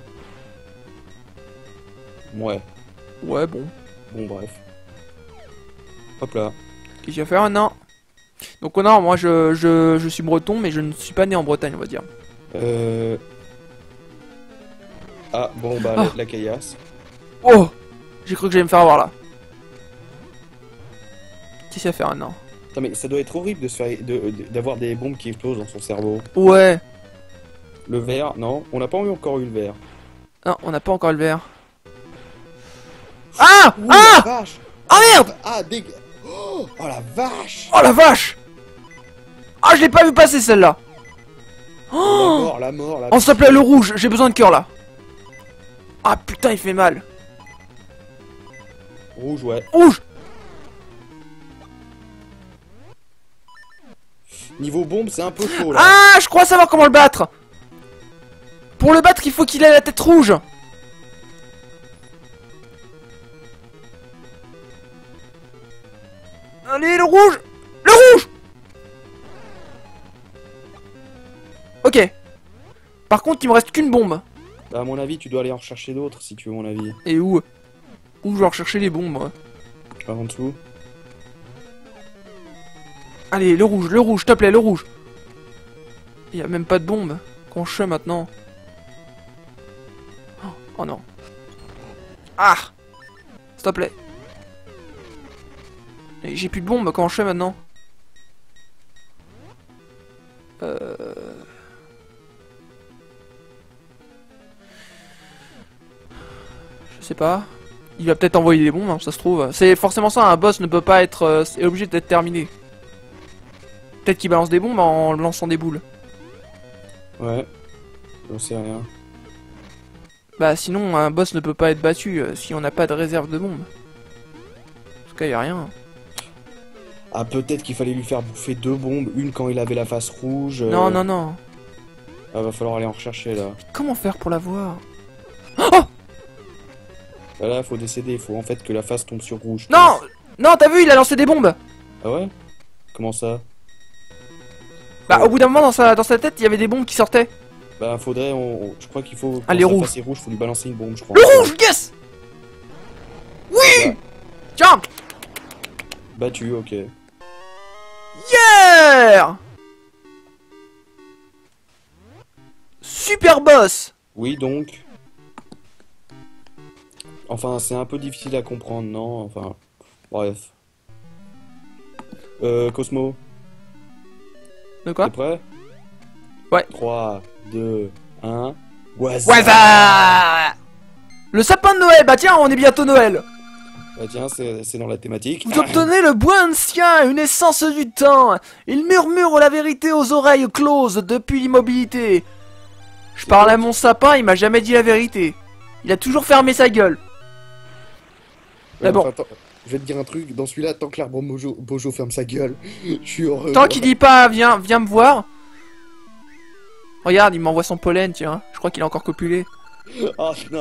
S2: Ouais.
S1: Ouais, bon.
S2: Bon, bref. Hop là.
S1: Qu'est-ce qu'il va faire maintenant? Donc, oh non, moi, je suis breton, mais je ne suis pas né en Bretagne, on va dire.
S2: Ah, bon, bah,
S1: Ah.
S2: la caillasse.
S1: Oh! J'ai cru que j'allais me faire avoir, là. Qu'est-ce qu'il va faire maintenant?
S2: Attends, mais ça doit être horrible de se faire, d'avoir des bombes qui explosent dans son cerveau.
S1: Ouais.
S2: Le verre, non, on n'a pas encore eu le verre.
S1: Non, on n'a pas encore le verre. Ah!
S2: Ouh,
S1: Ah!
S2: la vache!
S1: Ah merde!
S2: Ah, oh la vache!
S1: Oh la vache! Ah, je l'ai pas vu passer celle-là! Oh!
S2: La mort, la
S1: Oh, s'il te plaît, le rouge, j'ai besoin de cœur là! Ah putain, il fait mal!
S2: Rouge, ouais.
S1: Rouge!
S2: Niveau bombe, c'est un peu chaud là.
S1: Ah, je crois savoir comment le battre! Pour le battre, il faut qu'il ait la tête rouge! Allez, le rouge! Le rouge! Ok. Par contre, il me reste qu'une bombe.
S2: Bah, à mon avis, tu dois aller en rechercher d'autres si tu veux mon avis.
S1: Et où? Où je vais rechercher les bombes, moi.
S2: Par en dessous.
S1: Allez, le rouge, s'il te plaît, le rouge. Il y a même pas de bombe. Qu'on je fais maintenant? Oh non. Ah! S'il te plaît. Et j'ai plus de bombe, comment je fais maintenant? Je sais pas. Il va peut-être envoyer des bombes, hein, ça se trouve. C'est forcément ça, un boss ne peut pas être... est obligé d'être terminé. Peut-être qu'il balance des bombes en lançant des boules.
S2: Ouais. J'en sais rien.
S1: Bah sinon, un boss ne peut pas être battu si on n'a pas de réserve de bombes. En tout cas, y a rien.
S2: Ah, peut-être qu'il fallait lui faire bouffer 2 bombes, une quand il avait la face rouge.
S1: Non, non, non.
S2: Ah, va falloir aller en rechercher là.
S1: Comment faire pour l'avoir? Oh!
S2: Bah, là, faut décéder, il faut en fait que la face tombe sur rouge.
S1: Non! Non, t'as vu, il a lancé des bombes!
S2: Ah ouais? Comment ça?
S1: Bah, au bout d'un moment, dans sa tête, il y avait des bombes qui sortaient.
S2: Bah, faudrait, je crois qu'il faut.
S1: Ah, les
S2: quand sa
S1: rouges.
S2: face est rouge, faut lui balancer une bombe, je crois.
S1: Le rouge, yes! Oui!
S2: Ouais.
S1: Tiens!
S2: Battu, ok.
S1: Yeah! Super boss!
S2: Oui, donc. Enfin, c'est un peu difficile à comprendre, non? Enfin, bref. Cosmo,
S1: De quoi?
S2: t'es prêt?
S1: Ouais.
S2: 3, 2, 1. Waza!
S1: Waza! Le sapin de Noël! Bah tiens, on est bientôt Noël!
S2: Bah tiens, c'est dans la thématique.
S1: Vous obtenez le bois ancien, une essence du temps. Il murmure la vérité aux oreilles closes depuis l'immobilité. Je parle à mon sapin, il m'a jamais dit la vérité. Il a toujours fermé sa gueule. Mais bon,
S2: Attends, je vais te dire un truc, dans celui-là, tant que l'arbre Bojo ferme sa gueule, je suis heureux.
S1: tant qu'il dit pas viens me voir. Regarde, il m'envoie son pollen, tiens. Je crois qu'il a encore copulé.
S2: Oh non!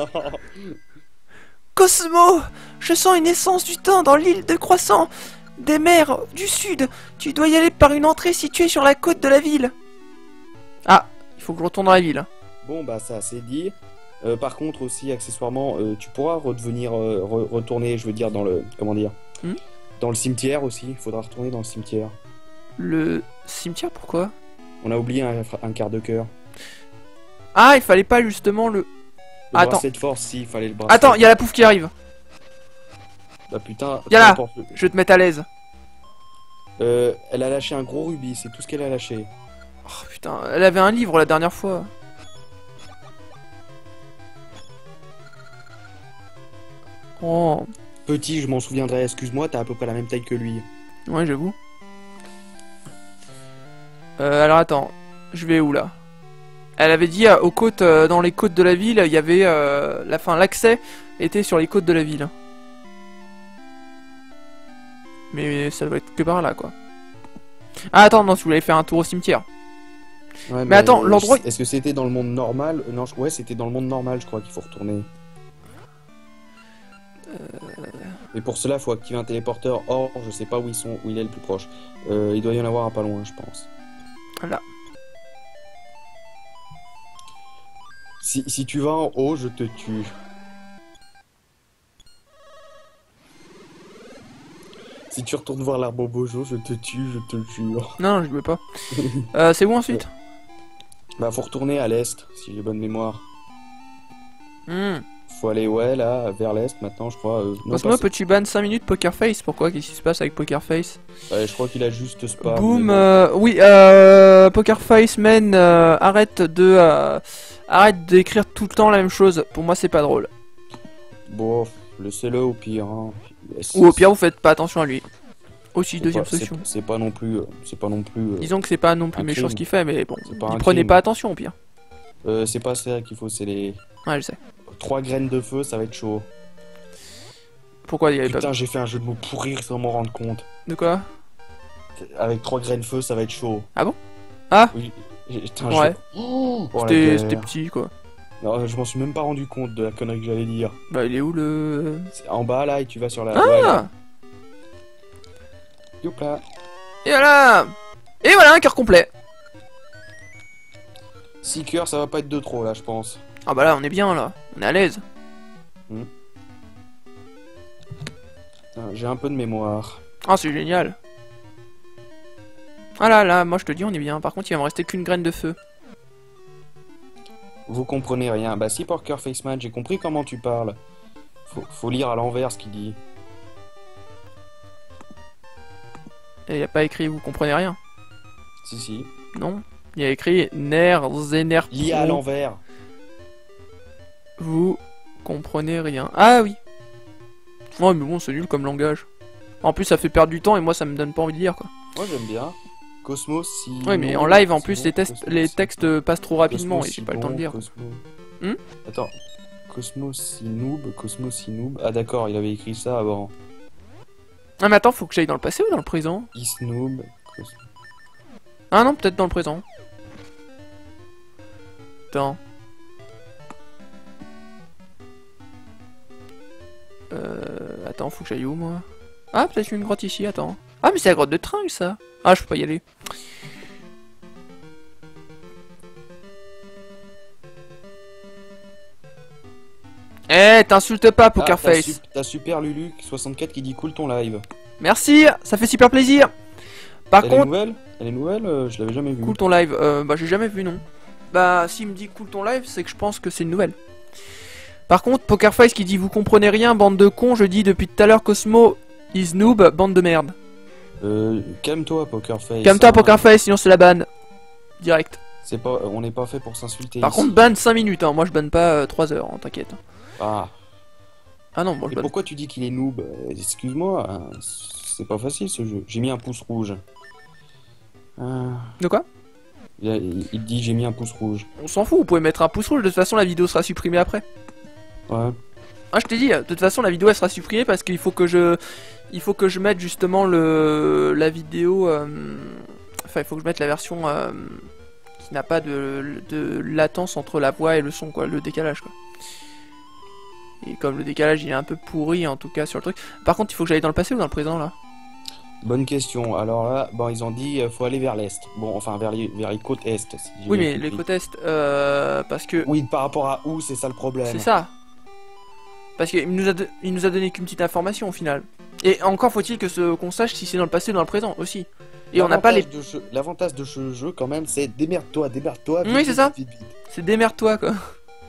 S1: Cosmo, je sens une essence du temps dans l'île de Croissant, des mers du sud. Tu dois y aller par une entrée située sur la côte de la ville. Ah, il faut que je retourne dans la ville.
S2: Bon, bah ça, c'est dit. Par contre, aussi, accessoirement, tu pourras redevenir, retourner, je veux dire, dans le... Comment dire? Dans le cimetière aussi, il faudra retourner dans le cimetière.
S1: Le cimetière, pourquoi?
S2: On a oublié un quart de cœur.
S1: Ah, il fallait pas justement le...
S2: Le
S1: Attends.
S2: bracelet de force, si, il fallait le bracelet.
S1: Attends, il y a la pouffe qui arrive.
S2: Bah putain...
S1: Y'a là.
S2: n'importe.
S1: Je vais te mettre à l'aise.
S2: Elle a lâché un gros rubis, c'est tout ce qu'elle a lâché.
S1: Oh putain, elle avait un livre la dernière fois. Oh,
S2: Petit, je m'en souviendrai, excuse-moi, t'as à peu près la même taille que lui.
S1: ouais, j'avoue. Alors attends, je vais où là? Elle avait dit aux côtes, dans les côtes de la ville, il y avait l'accès était sur les côtes de la ville. Mais ça doit être que par là quoi. Ah attends, non, si vous voulez faire un tour au cimetière.
S2: Ouais,
S1: Mais attends, l'endroit...
S2: Est-ce que c'était dans le monde normal? Non, ouais, c'était dans le monde normal, je crois qu'il faut retourner. Et pour cela, il faut activer un téléporteur. Or, je sais pas où où il est le plus proche. Il doit y en avoir un pas loin, je pense.
S1: Voilà.
S2: Si tu vas en haut, je te tue. Si tu retournes voir l'arbre bojo, je te tue, je te jure.
S1: Non, je veux pas. C'est où ensuite?
S2: Bah, faut retourner à l'est, si j'ai bonne mémoire.
S1: Hmm.
S2: Faut aller, ouais, là, vers l'est, maintenant, je crois.
S1: Cosmo, peux-tu ban 5 minutes Poker Face? Pourquoi? Qu'est-ce qui se passe avec Poker Face?
S2: je crois qu'il a juste spam.
S1: Boom, oui, Poker Face, man, arrête d'écrire tout le temps la même chose. Pour moi, c'est pas drôle.
S2: Bon, laissez-le au pire. Hein.
S1: Ou au pire, vous faites pas attention à lui. Aussi, deuxième solution.
S2: C'est pas non plus.
S1: Disons que c'est pas non plus
S2: un
S1: méchant
S2: crime.
S1: ce qu'il fait, mais bon,
S2: Pas un
S1: prenez
S2: crime.
S1: pas attention au pire.
S2: C'est pas ça qu'il faut, c'est les
S1: Ouais, je sais.
S2: 3 graines de feu, ça va être chaud.
S1: Pourquoi il y avait
S2: Putain,
S1: pas...
S2: j'ai fait un jeu de mots pourrir sans m'en rendre compte.
S1: De quoi?
S2: Avec 3 graines de feu, ça va être chaud.
S1: Ah bon? Ah
S2: Oui. Putain,
S1: ouais.
S2: Oh, la
S1: C'était
S2: galère.
S1: petit, quoi.
S2: Non, je m'en suis même pas rendu compte de la connerie que j'allais dire.
S1: Bah, il est où le...
S2: C'est en bas là et tu vas sur la.
S1: Ah
S2: ouais, là. Youp là.
S1: Et voilà! Et voilà, un cœur complet.
S2: 6 cœurs, ça va pas être de trop là, je pense.
S1: Ah bah là, on est bien, là. On est à l'aise.
S2: Putain, j'ai un peu de mémoire.
S1: Ah, c'est génial. Ah là, là, moi je te dis, on est bien. Par contre, il va me rester qu'une graine de feu.
S2: Vous comprenez rien. Bah si, Poker Faceman, j'ai compris comment tu parles. Faut lire à l'envers ce qu'il dit.
S1: Et il y a pas écrit, vous comprenez rien.
S2: Si.
S1: Non. Il y a écrit Ner, Zener,
S2: Lis à l'envers.
S1: vous comprenez rien. Ah oui. Ouais, mais bon, c'est nul comme langage. En plus, ça fait perdre du temps et moi, ça me donne pas envie de lire, quoi.
S2: Moi j'aime bien. Cosmos, si.
S1: Ouais, mais en live, en plus, les textes passent trop rapidement et j'ai pas le temps de lire.
S2: Attends. Cosmos, si noob. Ah d'accord, il avait écrit ça avant.
S1: Ah, mais attends, faut que j'aille dans le passé ou dans le présent?
S2: Isnoob.
S1: Ah non, peut-être dans le présent. Attends. Attends, faut que j'aille où, moi? Ah, peut-être une grotte ici, attends. Ah, mais c'est la grotte de Tringle, ça. Ah, je peux pas y aller. Eh, t'insultes pas, Pokerface.
S2: T'as Super Lulu 64 qui dit cool ton live.
S1: Merci, ça fait super plaisir. Par contre...
S2: Elle est nouvelle, je l'avais jamais vue.
S1: Cool ton live, bah j'ai jamais vu, non. Bah, s'il me dit cool ton live, c'est que je pense que c'est une nouvelle. Par contre, Pokerface qui dit vous comprenez rien, bande de cons, je dis depuis tout à l'heure Cosmo is noob, bande de merde.
S2: Calme-toi, Pokerface.
S1: Calme-toi, Pokerface, sinon c'est la ban. Direct.
S2: C'est pas, on n'est pas fait pour s'insulter.
S1: Par contre, ban 5 minutes, hein. Moi je banne pas 3 heures, hein, t'inquiète.
S2: Ah.
S1: Ah non, moi je
S2: Et
S1: banne.
S2: pourquoi tu dis qu'il est noob? Excuse-moi, hein, c'est pas facile ce jeu. J'ai mis un pouce rouge.
S1: De quoi?
S2: Il dit j'ai mis un pouce rouge.
S1: On s'en fout, vous pouvez mettre un pouce rouge, de toute façon la vidéo sera supprimée après.
S2: Ouais.
S1: Ah, je t'ai dit, de toute façon la vidéo elle sera supprimée parce qu'il faut que je mette justement la vidéo. Enfin, il faut que je mette la version qui n'a pas de latence entre la voix et le son, quoi, le décalage, quoi. Et comme le décalage il est un peu pourri en tout cas sur le truc. Par contre, il faut que j'aille dans le passé ou dans le présent là?
S2: Bonne question. Alors là, bon, ils ont dit faut aller vers l'est. Bon, enfin vers les côtes est. Si j'ai
S1: Oui,
S2: bien
S1: mais
S2: compris.
S1: les côtes est, parce que.
S2: Oui, par rapport à où, c'est ça le problème.
S1: C'est ça. Parce qu'il nous a donné qu'une petite information au final. Et encore faut-il qu'on sache si c'est dans le passé ou dans le présent aussi. Et on n'a pas les.
S2: L'avantage de ce jeu quand même, c'est démerde-toi.
S1: Oui,
S2: vite,
S1: c'est ça.
S2: vite.
S1: C'est démerde-toi, quoi.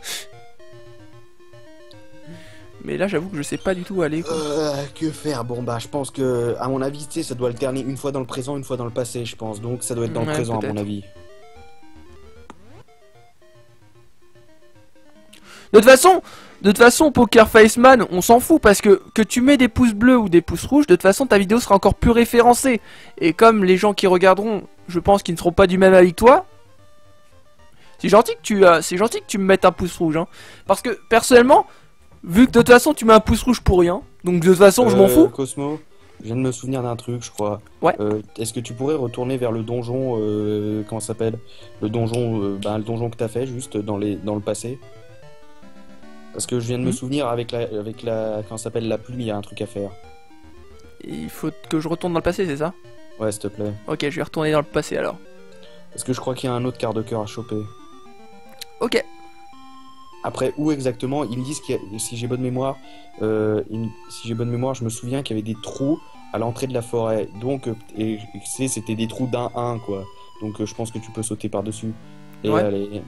S1: Mais là, j'avoue que je sais pas du tout où aller, quoi.
S2: Que faire? Bon bah, je pense que, à mon avis, tu sais, ça doit alterner une fois dans le présent, une fois dans le passé, je pense. Donc ça doit être dans le
S1: Ouais,
S2: présent, à mon
S1: peut-être.
S2: avis.
S1: De toute façon, Poker Faceman, on s'en fout parce que tu mets des pouces bleus ou des pouces rouges, de toute façon ta vidéo sera encore plus référencée. Et comme les gens qui regarderont, je pense qu'ils ne seront pas du même avis que toi, c'est gentil que tu me mettes un pouce rouge, hein. Parce que personnellement, vu que de toute façon tu mets un pouce rouge pour rien, donc de toute façon je m'en fous.
S2: Cosmo, je viens de me souvenir d'un truc, je crois.
S1: Ouais.
S2: Est-ce que tu pourrais retourner vers le donjon, comment ça s'appelle? Le donjon que t'as fait juste dans le passé? Parce que je viens de me souvenir avec la comment ça s'appelle, la pluie, il y a un truc à faire.
S1: Il faut que je retourne dans le passé, c'est ça?
S2: Ouais, s'il te plaît.
S1: Ok, je vais retourner dans le passé alors.
S2: Parce que je crois qu'il y a un autre quart de cœur à choper.
S1: Ok.
S2: Après, où exactement? Ils me disent que si j'ai bonne mémoire, je me souviens qu'il y avait des trous à l'entrée de la forêt. Donc, c'était des trous d'1-1, quoi. Donc, je pense que tu peux sauter par-dessus. Et
S1: Ouais.
S2: aller...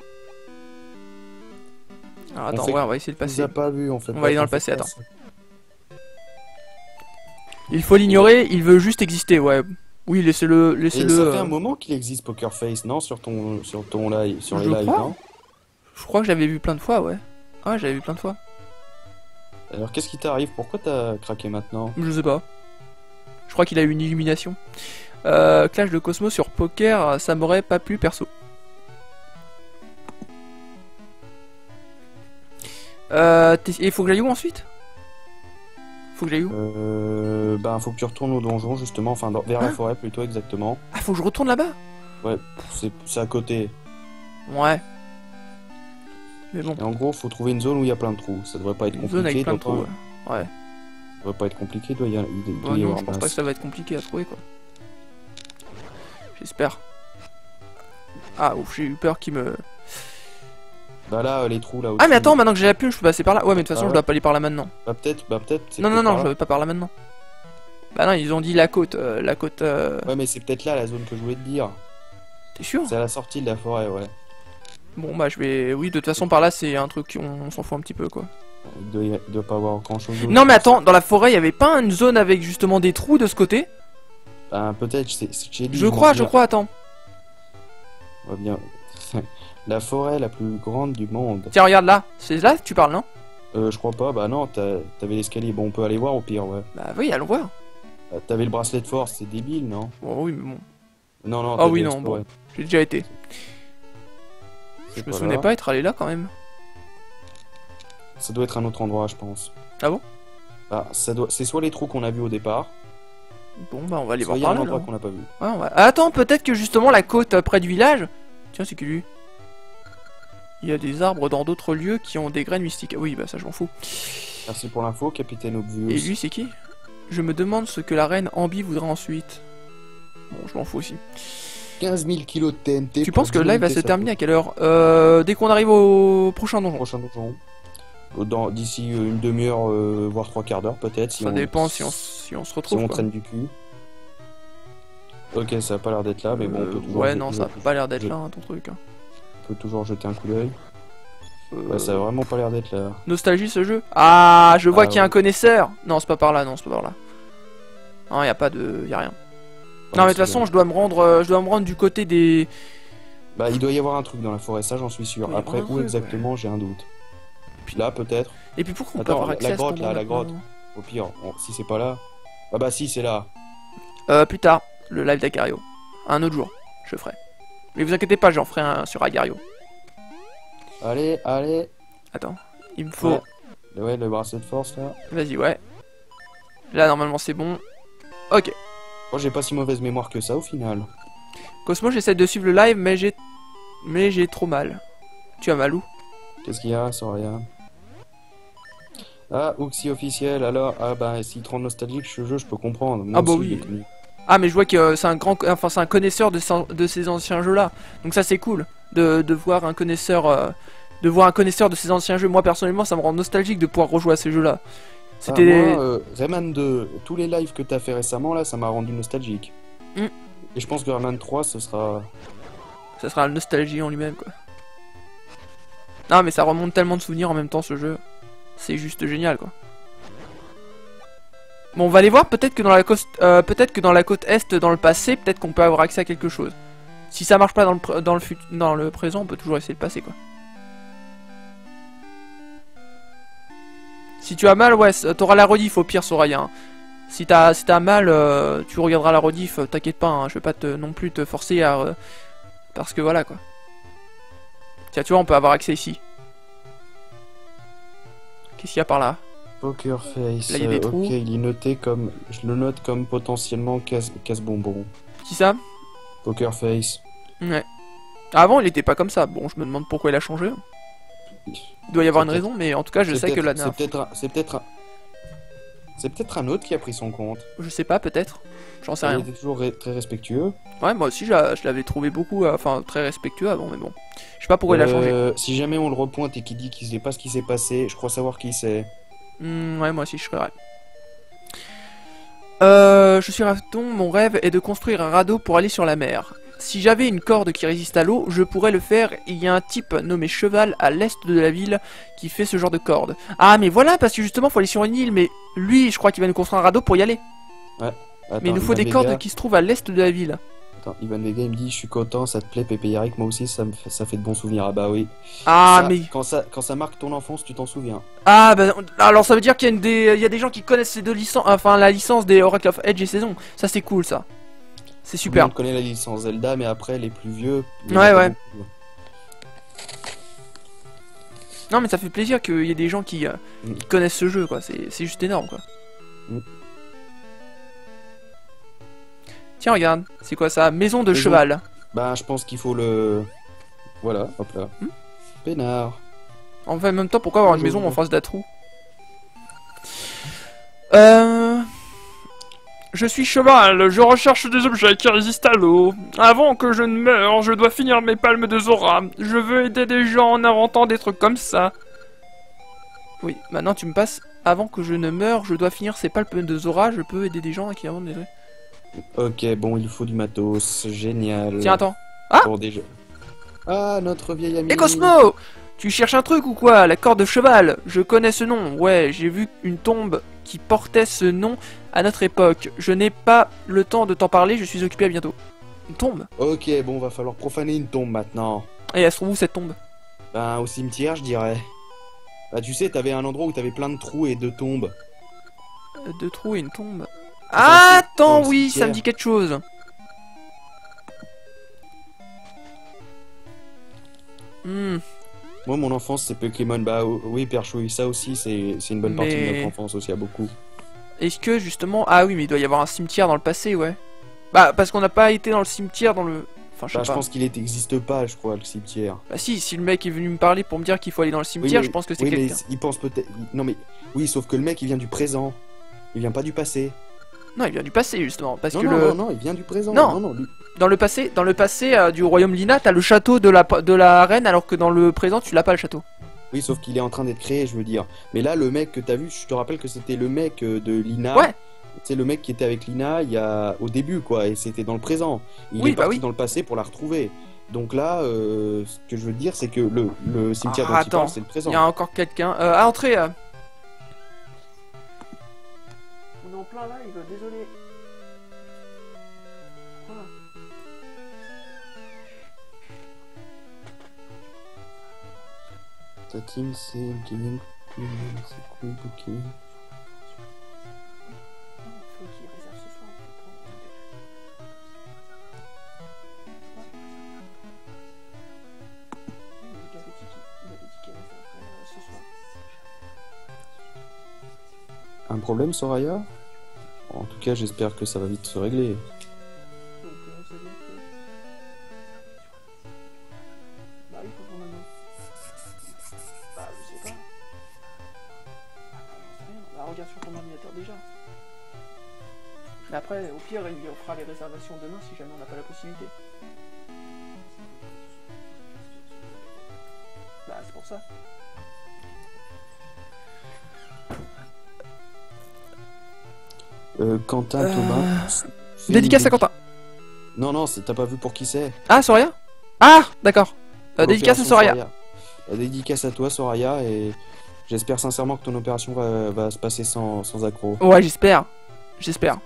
S1: Alors attends, ouais, on va essayer de
S2: On
S1: passer.
S2: nous a pas vu, on fait
S1: On va aller dans le passé, attends. Il faut l'ignorer, il veut juste exister, ouais. Oui, laissez-le.
S2: Et ça fait un moment qu'il existe Poker Face, non? Sur ton live, sur les
S1: Je
S2: lives,
S1: crois.
S2: non?
S1: Je crois que j'avais vu plein de fois, ouais. Ah ouais, j'avais vu plein de fois.
S2: Alors, qu'est-ce qui t'arrive? Pourquoi t'as craqué maintenant?
S1: Je sais pas. Je crois qu'il a eu une illumination. Clash de Cosmo sur Poker, ça m'aurait pas plu perso. Il faut que j'aille où ensuite? Faut que j'aille où?
S2: Ben, faut que tu retournes au donjon, justement, enfin, vers la forêt, plutôt exactement.
S1: Ah, faut que je retourne là-bas?
S2: Ouais, c'est à côté.
S1: Ouais. Mais bon.
S2: Et en gros, faut trouver une zone où il y a plein de trous. Ça devrait pas être
S1: Une
S2: compliqué.
S1: zone avec plein de
S2: doit
S1: trous,
S2: pas-
S1: ouais. Ouais.
S2: Ça devrait pas être compliqué, il doit y
S1: Bah non,
S2: avoir
S1: je pense pas que ça va être compliqué à trouver, quoi. J'espère. Ah, ouf, j'ai eu peur qu'il me...
S2: Bah là, les trous là
S1: Ah, mais
S2: au-dessus.
S1: attends, maintenant que j'ai la plume, je peux passer par là. Ouais, mais de toute façon,
S2: Ah
S1: je
S2: ouais.
S1: dois pas aller par là maintenant.
S2: Bah peut-être, c'est
S1: Non, non,
S2: peut-être
S1: non,
S2: par
S1: je
S2: là.
S1: vais pas par là maintenant. Bah non, ils ont dit la côte.
S2: Ouais, mais c'est peut-être là la zone que je voulais te dire.
S1: T'es sûr?
S2: C'est à la sortie de la forêt, ouais.
S1: Bon, bah je vais... Oui, de toute façon, par là, c'est un truc, on s'en fout un petit peu, quoi.
S2: Il doit pas avoir grand chose d'autre.
S1: Non, mais attends, dans la forêt, il y avait pas une zone avec justement des trous de ce côté?
S2: Bah peut-être, j'ai dit.
S1: Je crois, attends.
S2: On va bien. La forêt la plus grande du monde.
S1: Tiens, regarde là. C'est là que tu parles, non?
S2: Je crois pas, bah non, t'avais l'escalier. Bon, on peut aller voir au pire, ouais.
S1: Bah oui, allons voir.
S2: T'avais le bracelet de force, c'est débile, non?
S1: Bon, oui, mais bon.
S2: Non, non,
S1: Ah oui,
S2: t'avais
S1: non,
S2: exploré.
S1: bon. J'ai déjà été.
S2: C'est
S1: Je me souvenais
S2: là.
S1: pas être allé là, quand même.
S2: Ça doit être un autre endroit, je pense.
S1: Ah bon?
S2: Bah, c'est soit les trous qu'on a vus au départ,
S1: Bon, bah on va aller
S2: soit
S1: voir
S2: il y a
S1: par
S2: un
S1: là,
S2: endroit
S1: là.
S2: qu'on n'a pas vu.
S1: Ouais, on va... Attends, peut-être que justement la côte près du village... Tiens, c'est que lui. Il y a des arbres dans d'autres lieux qui ont des graines mystiques. Ah oui, bah ça je m'en fous.
S2: Merci pour l'info, Capitaine Obvious.
S1: Et lui, c'est qui? Je me demande ce que la reine Ambi voudra ensuite. Bon, je m'en fous aussi.
S2: 15 000 kilos de TNT.
S1: Tu
S2: pour
S1: penses que le live va se
S2: dynamiter
S1: terminer à quelle heure? Dès qu'on arrive au prochain
S2: sa
S1: donjon.
S2: prochain donjon. D'ici une demi-heure, voire trois quarts d'heure peut-être.
S1: Ça dépend si on se
S2: si
S1: retrouve.
S2: on
S1: quoi.
S2: traîne du cul. Ok, ça a pas l'air d'être là, mais bon, on peut toujours.
S1: Ouais,
S2: jeter-
S1: non, ça a pas l'air d'être là, hein, ton truc. Hein.
S2: On peut toujours jeter un coup d'œil.
S1: Euh,
S2: Ouais, ça a vraiment pas l'air d'être là.
S1: Nostalgie ce jeu? Ah, je vois
S2: Ah,
S1: qu'il y a un
S2: ouais.
S1: connaisseur. Non, c'est pas par là, non, c'est pas par là. Non, y a pas de... y a rien. Non, mais de toute façon, je dois me rendre du côté des...
S2: Bah, il doit y avoir un truc dans la forêt, ça j'en suis sûr.
S1: Oui, il y a
S2: Après,
S1: un
S2: où
S1: truc,
S2: exactement, j'ai un doute. Puis là, peut-être.
S1: Et puis pourquoi on peut
S2: Attends,
S1: avoir accès
S2: la
S1: à ce
S2: grotte, là,
S1: endroit
S2: la grotte.
S1: maintenant
S2: Au pire, si c'est pas là. Ah bah si, c'est là.
S1: Plus tard, le live d'Agario. Un autre jour, je ferai. Mais vous inquiétez pas, j'en ferai un sur Agario.
S2: Allez, allez.
S1: Attends, il me faut...
S2: Ouais, le bracelet de force là.
S1: Vas-y, ouais. Là, normalement, c'est bon. Ok.
S2: Oh, j'ai pas si mauvaise mémoire que ça au final.
S1: Cosmo, j'essaie de suivre le live, mais j'ai trop mal. Tu as mal où?
S2: Qu'est-ce qu'il y a, sans rien? Ah, Uxie officiel, alors, ah bah, s'il te rend nostalgique ce jeu, je peux comprendre. Moi
S1: Ah bah
S2: aussi,
S1: oui.
S2: je l'ai connu.
S1: Ah, mais je vois que c'est un grand... Enfin, c'est un connaisseur de ces anciens jeux-là. Donc ça, c'est cool. De voir un connaisseur... de voir un connaisseur de ces anciens jeux. Moi, personnellement, ça me rend nostalgique de pouvoir rejouer à ces jeux-là. C'était...
S2: Ah, moi, Rayman 2, tous les lives que t'as fait récemment, là, ça m'a rendu nostalgique.
S1: Mm.
S2: Et je pense que Rayman 3, ce sera...
S1: Ça sera la nostalgie en lui-même, quoi. Non, mais ça remonte tellement de souvenirs en même temps, ce jeu. C'est juste génial, quoi. Bon, on va aller voir, peut-être que dans la côte, est, dans le passé, peut-être qu'on peut avoir accès à quelque chose. Si ça marche pas dans le présent, on peut toujours essayer de passer, quoi. Si tu as mal, ouais, t'auras la rediff au pire, Soraya. Hein. Si t'as mal, tu regarderas la rediff, t'inquiète pas, hein, je vais pas non plus te forcer à... parce que voilà, quoi. Tiens, tu vois, on peut avoir accès ici. Qu'est-ce qu'il y a par là?
S2: Poker Face.
S1: Là, il y a des trous.
S2: Ok, il est noté comme... Je le note comme potentiellement casse-bonbon.
S1: Qui ça?
S2: Poker Face.
S1: Ouais. Avant, il était pas comme ça. Bon, je me demande pourquoi il a changé. Il doit y avoir une raison, mais en tout cas, je sais que la dernière...
S2: C'est peut-être un autre qui a pris son compte.
S1: Je sais pas, peut-être. J'en sais rien.
S2: Il était toujours très respectueux.
S1: Ouais, moi aussi, je l'avais trouvé beaucoup, enfin, très respectueux avant, mais bon. Je sais pas pourquoi il a changé.
S2: Si jamais on le repointe et qu'il dit qu'il sait pas ce qui s'est passé, je crois savoir qui c'est.
S1: Ouais, moi aussi, je serais. Je suis raton, mon rêve est de construire un radeau pour aller sur la mer. Si j'avais une corde qui résiste à l'eau, je pourrais le faire. Il y a un type nommé Cheval à l'est de la ville qui fait ce genre de corde. Ah, mais voilà, parce que justement, faut aller sur une île, mais lui, je crois qu'il va nous construire un radeau pour y aller.
S2: Ouais. Attends,
S1: mais il nous faut des cordes qui se trouvent à l'est de la ville.
S2: Attends, Ivan Vega, il me dit, je suis content, ça te plaît, Pépé Yarrick, moi aussi, ça fait de bons souvenirs. Ah bah oui.
S1: Ah,
S2: ça,
S1: mais...
S2: Quand ça marque ton enfance, tu t'en souviens.
S1: Ah, bah, alors ça veut dire qu'il y a des gens qui connaissent ces deux licences, enfin, la licence des Oracle of Edge et Saison. Ça, c'est cool, ça. C'est super.
S2: On connaît la licence Zelda, mais après, les plus vieux...
S1: Ouais. Non, mais ça fait plaisir qu'il y ait des gens qui connaissent ce jeu, quoi. C'est juste énorme, quoi. Tiens, regarde. C'est quoi ça? Maison de cheval.
S2: Bah, je pense qu'il faut le... Voilà, hop là. Peinard.
S1: En fait, en même temps, pourquoi avoir une maison en face d'un trou? Je suis cheval, je recherche des objets qui résistent à l'eau. Avant que je ne meure, je dois finir mes palmes de Zora. Je veux aider des gens en inventant des trucs comme ça. Oui, maintenant tu me passes. Avant que je ne meure, je dois finir ces palmes de Zora. Je peux aider des gens qui inventent des trucs.
S2: Ok, bon, il faut du matos. Génial.
S1: Tiens, attends. Ah
S2: pour des jeux. Ah, notre vieille amie.
S1: Et Cosmo! Tu cherches un truc ou quoi? La corde de cheval. Je connais ce nom. Ouais, j'ai vu une tombe qui portait ce nom à notre époque. Je n'ai pas le temps de t'en parler, je suis occupé, à bientôt. Une tombe?
S2: Ok, bon, va falloir profaner une tombe maintenant.
S1: Et elle se trouve où cette tombe?
S2: Ben, au cimetière, je dirais. Bah, tu sais, t'avais un endroit où t'avais plein de trous et de tombes.
S1: Deux trous et une tombe. Ah, attends, oui, ça me dit quelque chose.
S2: Moi, mon enfance, c'est Pokémon. Bah oui, Perchouille, ça aussi, c'est une bonne partie de notre enfance aussi, à beaucoup.
S1: Est-ce que, justement... Ah oui, mais il doit y avoir un cimetière dans le passé, ouais. Bah, parce qu'on n'a pas été dans le cimetière dans le... Enfin,
S2: je pense qu'il n'existe pas, je crois, le cimetière.
S1: Bah si le mec est venu me parler pour me dire qu'il faut aller dans le cimetière, je pense que c'est quelqu'un.
S2: Mais il pense peut-être... Non mais... Oui, sauf que le mec, il vient du présent. Il vient pas du passé.
S1: Non, il vient du passé, justement, parce que
S2: Non, il vient du présent.
S1: Non, lui... Dans le passé du royaume Lina, t'as le château de la reine, alors que dans le présent, tu l'as pas, le château.
S2: Oui, sauf qu'il est en train d'être créé, je veux dire. Mais là, le mec que t'as vu, je te rappelle que c'était le mec de Lina.
S1: Ouais.
S2: C'est le mec qui était avec Lina au début, quoi, et c'était dans le présent. Il est parti dans le passé pour la retrouver. Donc là, ce que je veux dire, c'est que le cimetière dont il parle, c'est le présent.
S1: Il y a encore quelqu'un. À entrer. On est en plein live, désolé. Voilà.
S2: Ta team, c'est gaming. C'est cool, ok. Un problème, Soraya? En tout cas, j'espère que ça va vite se régler.
S1: Bah oui, faut qu'on en ait. Bah, je sais pas. Bah, regarde sur ton ordinateur déjà. Mais après, au pire, il fera les réservations demain si jamais on n'a pas la possibilité. Bah, c'est pour ça.
S2: Quentin, Thomas...
S1: Dédicace à Quentin.
S2: Non, t'as pas vu pour qui c'est.
S1: Ah, Soraya. Ah, d'accord. Dédicace à Soraya.
S2: Dédicace à toi, Soraya, et j'espère sincèrement que ton opération va se passer sans accroc.
S1: Ouais, j'espère. J'espère.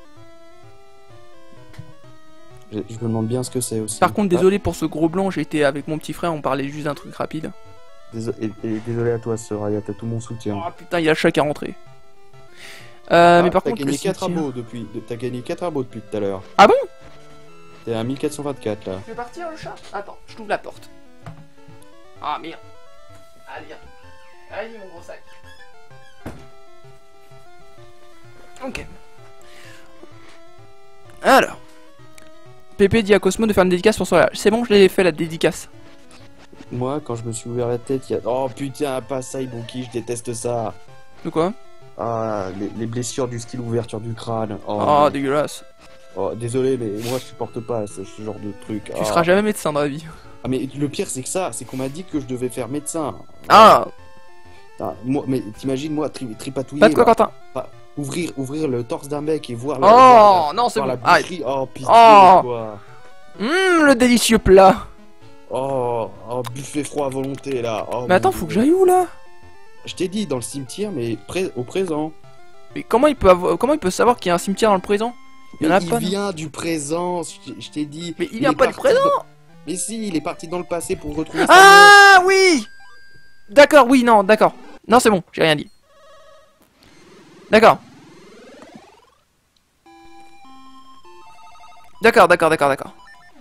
S2: Je me demande bien ce que c'est aussi.
S1: Par contre, désolé pour ce gros blanc, j'ai été avec mon petit frère, on parlait juste d'un truc rapide.
S2: Désolé à toi, Soraya, t'as tout mon soutien.
S1: Oh putain, il y a le chat qui est rentré. Mais par
S2: t'as
S1: contre,
S2: gagné
S1: le
S2: 4
S1: cimetière-
S2: abos t'as gagné 4 abos depuis tout à l'heure.
S1: Ah bon?
S2: T'es à 1424 là.
S1: Je vais partir le chat? Attends, je t'ouvre la porte. Ah merde. Allez, viens. Allez, mon gros sac. Ok. Alors. Pépé dit à Cosmo de faire une dédicace pour son voyage. C'est bon, je l'ai fait la dédicace.
S2: Moi, quand je me suis ouvert la tête, il y a. Oh putain, pas ça, Ibuki, je déteste ça.
S1: De quoi?
S2: Ah, les blessures du style ouverture du crâne. Oh,
S1: Oh,
S2: non.
S1: dégueulasse.
S2: Oh, désolé, mais moi je supporte pas ce genre de truc.
S1: Tu seras jamais médecin dans la vie.
S2: Ah, mais le pire, c'est que ça, c'est qu'on m'a dit que je devais faire médecin.
S1: Ah!
S2: Ah, moi, mais t'imagines, moi, tripatouiller.
S1: Pas de quoi,
S2: là,
S1: Quentin?
S2: ouvrir le torse d'un mec et voir
S1: Oh, non, c'est
S2: voir
S1: bon.
S2: la
S1: Arrête.
S2: boucherie. Oh, pitié,
S1: Oh.
S2: quoi.
S1: Le délicieux plat.
S2: Oh, buffet froid à volonté, là. Oh,
S1: Mais attends,
S2: mon
S1: faut que
S2: Dieu.
S1: j'aille où, là?
S2: Je t'ai dit, dans le cimetière, mais au présent.
S1: Mais comment il peut savoir qu'il y a un cimetière dans le présent? Il y en a
S2: Mais
S1: pas,
S2: il
S1: non?
S2: vient du présent, je t'ai dit.
S1: Mais il vient
S2: est
S1: pas du
S2: parti
S1: présent.
S2: Mais si, il est parti dans le passé pour retrouver sa mère.
S1: Ah oui. D'accord, oui, non, d'accord. Non, c'est bon, j'ai rien dit. D'accord. D'accord.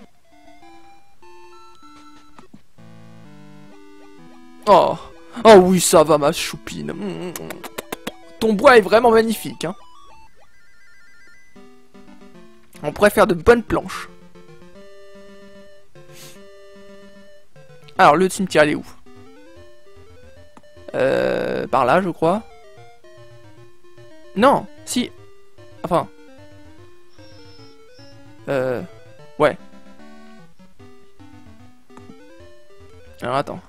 S1: Oh. Oh oui, ça va, ma choupine. Ton bois est vraiment magnifique, hein. On pourrait faire de bonnes planches. Alors, le cimetière, il est où? Par là, je crois. Non, si. Enfin. Ouais. Alors, attends.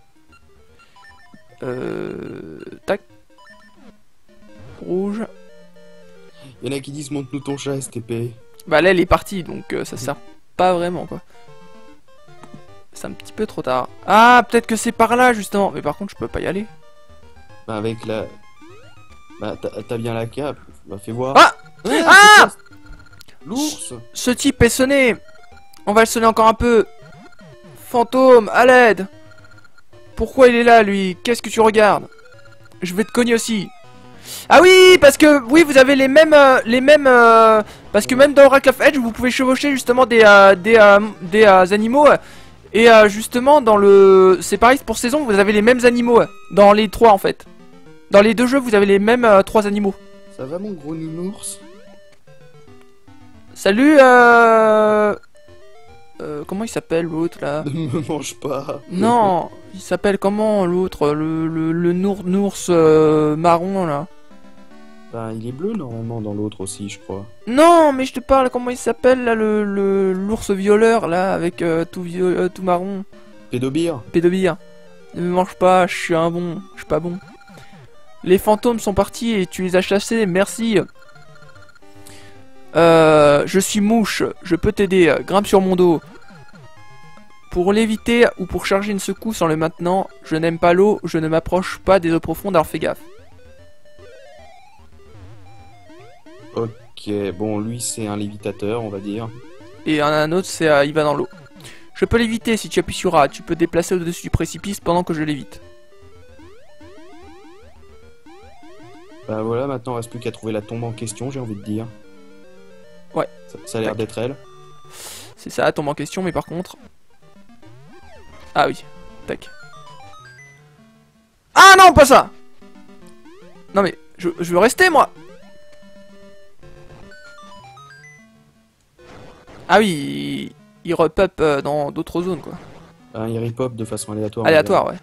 S1: Tac. Rouge.
S2: Il y en a qui disent montre-nous ton chat, STP.
S1: Bah là, elle est partie, donc ça sert pas vraiment, quoi. C'est un petit peu trop tard. Ah, peut-être que c'est par là, justement. Mais par contre, je peux pas y aller.
S2: Bah, avec la. Bah, t'as bien la cape. Bah, fais voir.
S1: Ah
S2: Ah L'ours.
S1: Ce type est sonné. On va le sonner encore un peu. Fantôme, à l'aide. Pourquoi il est là, lui? Qu'est-ce que tu regardes? Je vais te cogner aussi. Ah oui, parce que oui, vous avez les mêmes, parce que même dans Oracle of Edge, vous pouvez chevaucher justement des animaux. Et justement, dans le, c'est pareil pour saison, vous avez les mêmes animaux dans les trois en fait. Dans les deux jeux, vous avez les mêmes trois animaux.
S2: Ça va, mon gros nounours?
S1: Salut, comment il s'appelle l'autre là?
S2: Ne me mange pas.
S1: Non, il s'appelle comment l'autre? Le nours marron là.
S2: Bah, il est bleu normalement dans l'autre aussi, je crois.
S1: Non, mais je te parle, comment il s'appelle là, l'ours violeur là, avec tout marron.
S2: Pédobire.
S1: Pédobire. Ne me mange pas, je suis un bon, je suis pas bon. Les fantômes sont partis et tu les as chassés, merci. Je suis mouche, je peux t'aider, grimpe sur mon dos. Pour l'éviter ou pour charger une secousse en le maintenant, je n'aime pas l'eau, je ne m'approche pas des eaux profondes, alors fais gaffe.
S2: Ok, bon, lui c'est un lévitateur, on va dire.
S1: Et un autre, c'est il va dans l'eau. Je peux l'éviter si tu appuies sur A, tu peux te déplacer au-dessus du précipice pendant que je l'évite.
S2: Bah voilà, maintenant il reste plus qu'à trouver la tombe en question, j'ai envie de dire.
S1: Ouais.
S2: Ça a l'air
S1: Tac.
S2: d'être elle.
S1: C'est ça, tombe en question, mais par contre... Ah oui, tac. Ah non, pas ça. Non mais, je veux rester, moi. Ah oui, il repop dans d'autres zones, quoi.
S2: Un Harry Pop de façon aléatoire.
S1: Aléatoire, ouais.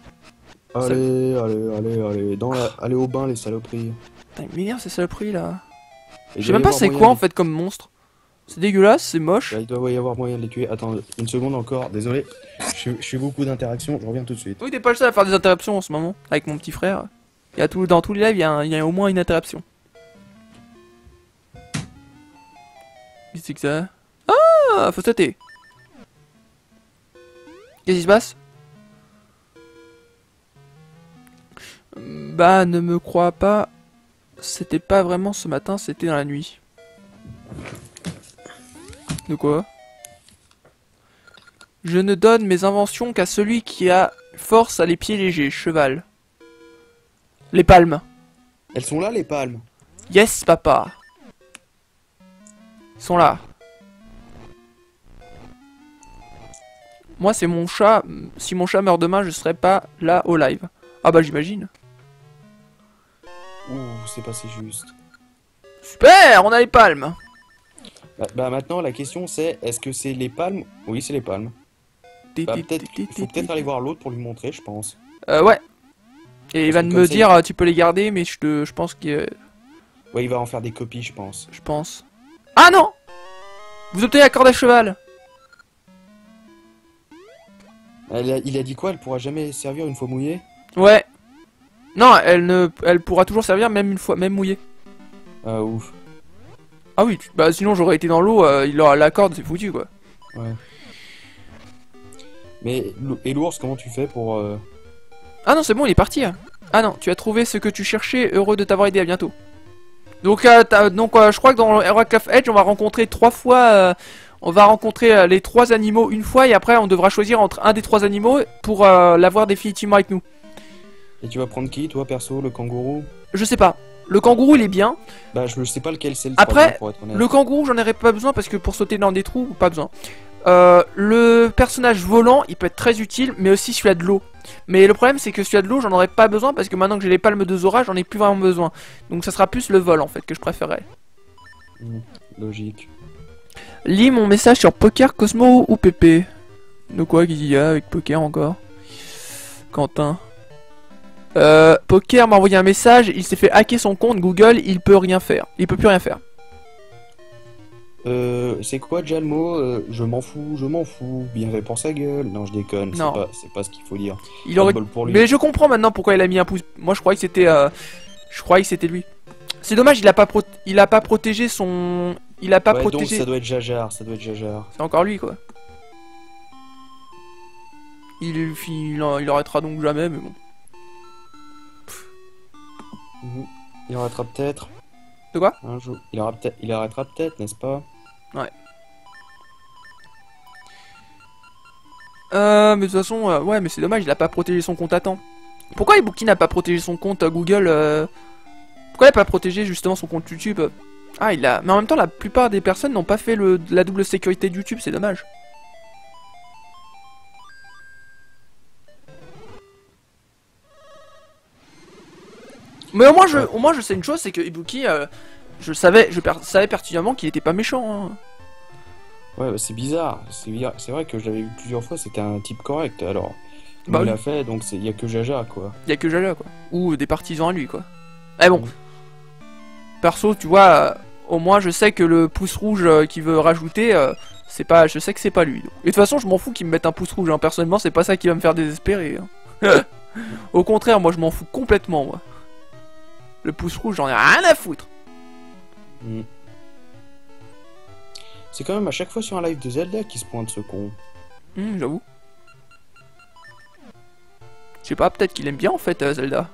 S2: Allez, allez au bain les saloperies.
S1: Putain, il m'énerve ces saloperies, là.
S2: Et
S1: Je sais même pas c'est quoi, en fait, comme monstre. C'est dégueulasse, c'est moche.
S2: Il doit y avoir moyen de les tuer. Attends, une seconde encore, désolé. Je fais beaucoup d'interactions, je reviens tout de suite.
S1: Oui, t'es pas le seul à faire des interruptions en ce moment, avec mon petit frère. Il y a dans tous les lives, il y a au moins une interruption. Qu'est-ce que c'est que ça? Ah, faut sauter. Qu'est-ce qui se passe? Bah, ne me crois pas. C'était pas vraiment ce matin, c'était dans la nuit. De quoi? Je ne donne mes inventions qu'à celui qui a Force à les pieds légers, cheval. Les palmes.
S2: Elles sont là, les palmes.
S1: Yes, papa. Ils sont là. Moi, c'est mon chat. Si mon chat meurt demain, je serai pas là au live. Ah bah, j'imagine.
S2: Ouh, c'est passé juste.
S1: Super, on a les palmes.
S2: Bah maintenant, la question c'est, est-ce que c'est les palmes? Oui, c'est les palmes. Bah, peut-être, il faut peut-être aller voir l'autre pour lui montrer, je pense.
S1: Ouais. Et il va
S2: Parce que
S1: me
S2: comme ça,
S1: dire, tu peux les garder, mais je pense que...
S2: Ouais, il va en faire des copies, je pense.
S1: Je pense. Ah non! Vous obtenez la corde à cheval.
S2: Il a dit quoi? Elle pourra jamais servir une fois mouillée?
S1: Ouais. Non, elle pourra toujours servir même une fois, même mouillée.
S2: Ah, ouf.
S1: Ah oui, bah sinon j'aurais été dans l'eau, la corde c'est foutu quoi.
S2: Ouais. Mais, et l'ours, comment tu fais pour...
S1: Ah non, c'est bon, il est parti. Hein. Ah non, tu as trouvé ce que tu cherchais, heureux de t'avoir aidé, à bientôt. Donc, je crois que dans Heracraft Edge, on va rencontrer 3 fois... on va rencontrer les 3 animaux une fois, et après on devra choisir entre un des 3 animaux pour l'avoir définitivement avec nous.
S2: Et tu vas prendre qui, toi, perso, le kangourou?
S1: Je sais pas. Le kangourou il est bien.
S2: Bah, je sais pas lequel c'est le
S1: Après,
S2: troisième, pour être honnête.
S1: le kangourou j'en aurais pas besoin parce que pour sauter dans des trous, pas besoin. Le personnage volant, il peut être très utile, mais aussi celui-là de l'eau. Mais le problème c'est que celui-là de l'eau, j'en aurais pas besoin parce que maintenant que j'ai les palmes de Zora, j'en ai plus vraiment besoin. Donc ça sera plus le vol en fait que je préférerais.
S2: Logique.
S1: Lis mon message sur Poker, Cosmo ou Pépé. De quoi qu'il y a avec Poker encore? Quentin. Poker m'a envoyé un message, il s'est fait hacker son compte Google, il peut rien faire. Il peut plus rien faire.
S2: C'est quoi déjà le mot? Je m'en fous, bien fait pour sa gueule. Non, je déconne,
S1: Non.
S2: c'est pas ce qu'il faut dire.
S1: Il aurait...
S2: Pas de bol pour lui.
S1: Mais je comprends maintenant pourquoi il a mis un pouce. Moi je croyais que c'était lui. C'est dommage, il a pas protégé son... Il a pas
S2: Ouais,
S1: protégé...
S2: donc ça doit être Jajar, ça doit être Jajar.
S1: C'est encore lui quoi. Il arrêtera donc jamais, mais bon.
S2: Il arrêtera peut-être.
S1: De quoi?
S2: Un jour. Il arrêtera peut-être, n'est-ce pas?
S1: Ouais. Mais de toute façon, ouais, mais c'est dommage, il a pas protégé son compte à temps. Pourquoi Ibuki n'a pas protégé son compte Google Pourquoi il a pas protégé justement son compte YouTube? Ah, il a... Mais en même temps, la plupart des personnes n'ont pas fait la double sécurité de YouTube, c'est dommage. Mais au moins, je sais une chose, c'est que Ibuki, je savais pertinemment qu'il était pas méchant. Hein.
S2: Ouais, bah, c'est bizarre. C'est vrai que je l'avais vu plusieurs fois, c'était un type correct. Alors,
S1: Bah
S2: il
S1: oui.
S2: l'a fait, donc il y a que Jaja, quoi.
S1: Y a que Jaja quoi. Ou des partisans à lui quoi. Mais bon. Perso, tu vois, au moins je sais que le pouce rouge qu'il veut rajouter, je sais que c'est pas lui. Donc. Et de toute façon, je m'en fous qu'il me mette un pouce rouge. Hein. Personnellement, c'est pas ça qui va me faire désespérer. Hein. Au contraire, moi je m'en fous complètement. Moi. Le pouce rouge, j'en ai rien à foutre.
S2: C'est quand même à chaque fois sur un live de Zelda qui se pointe ce con.
S1: J'avoue. Je sais pas, peut-être qu'il aime bien en fait Zelda.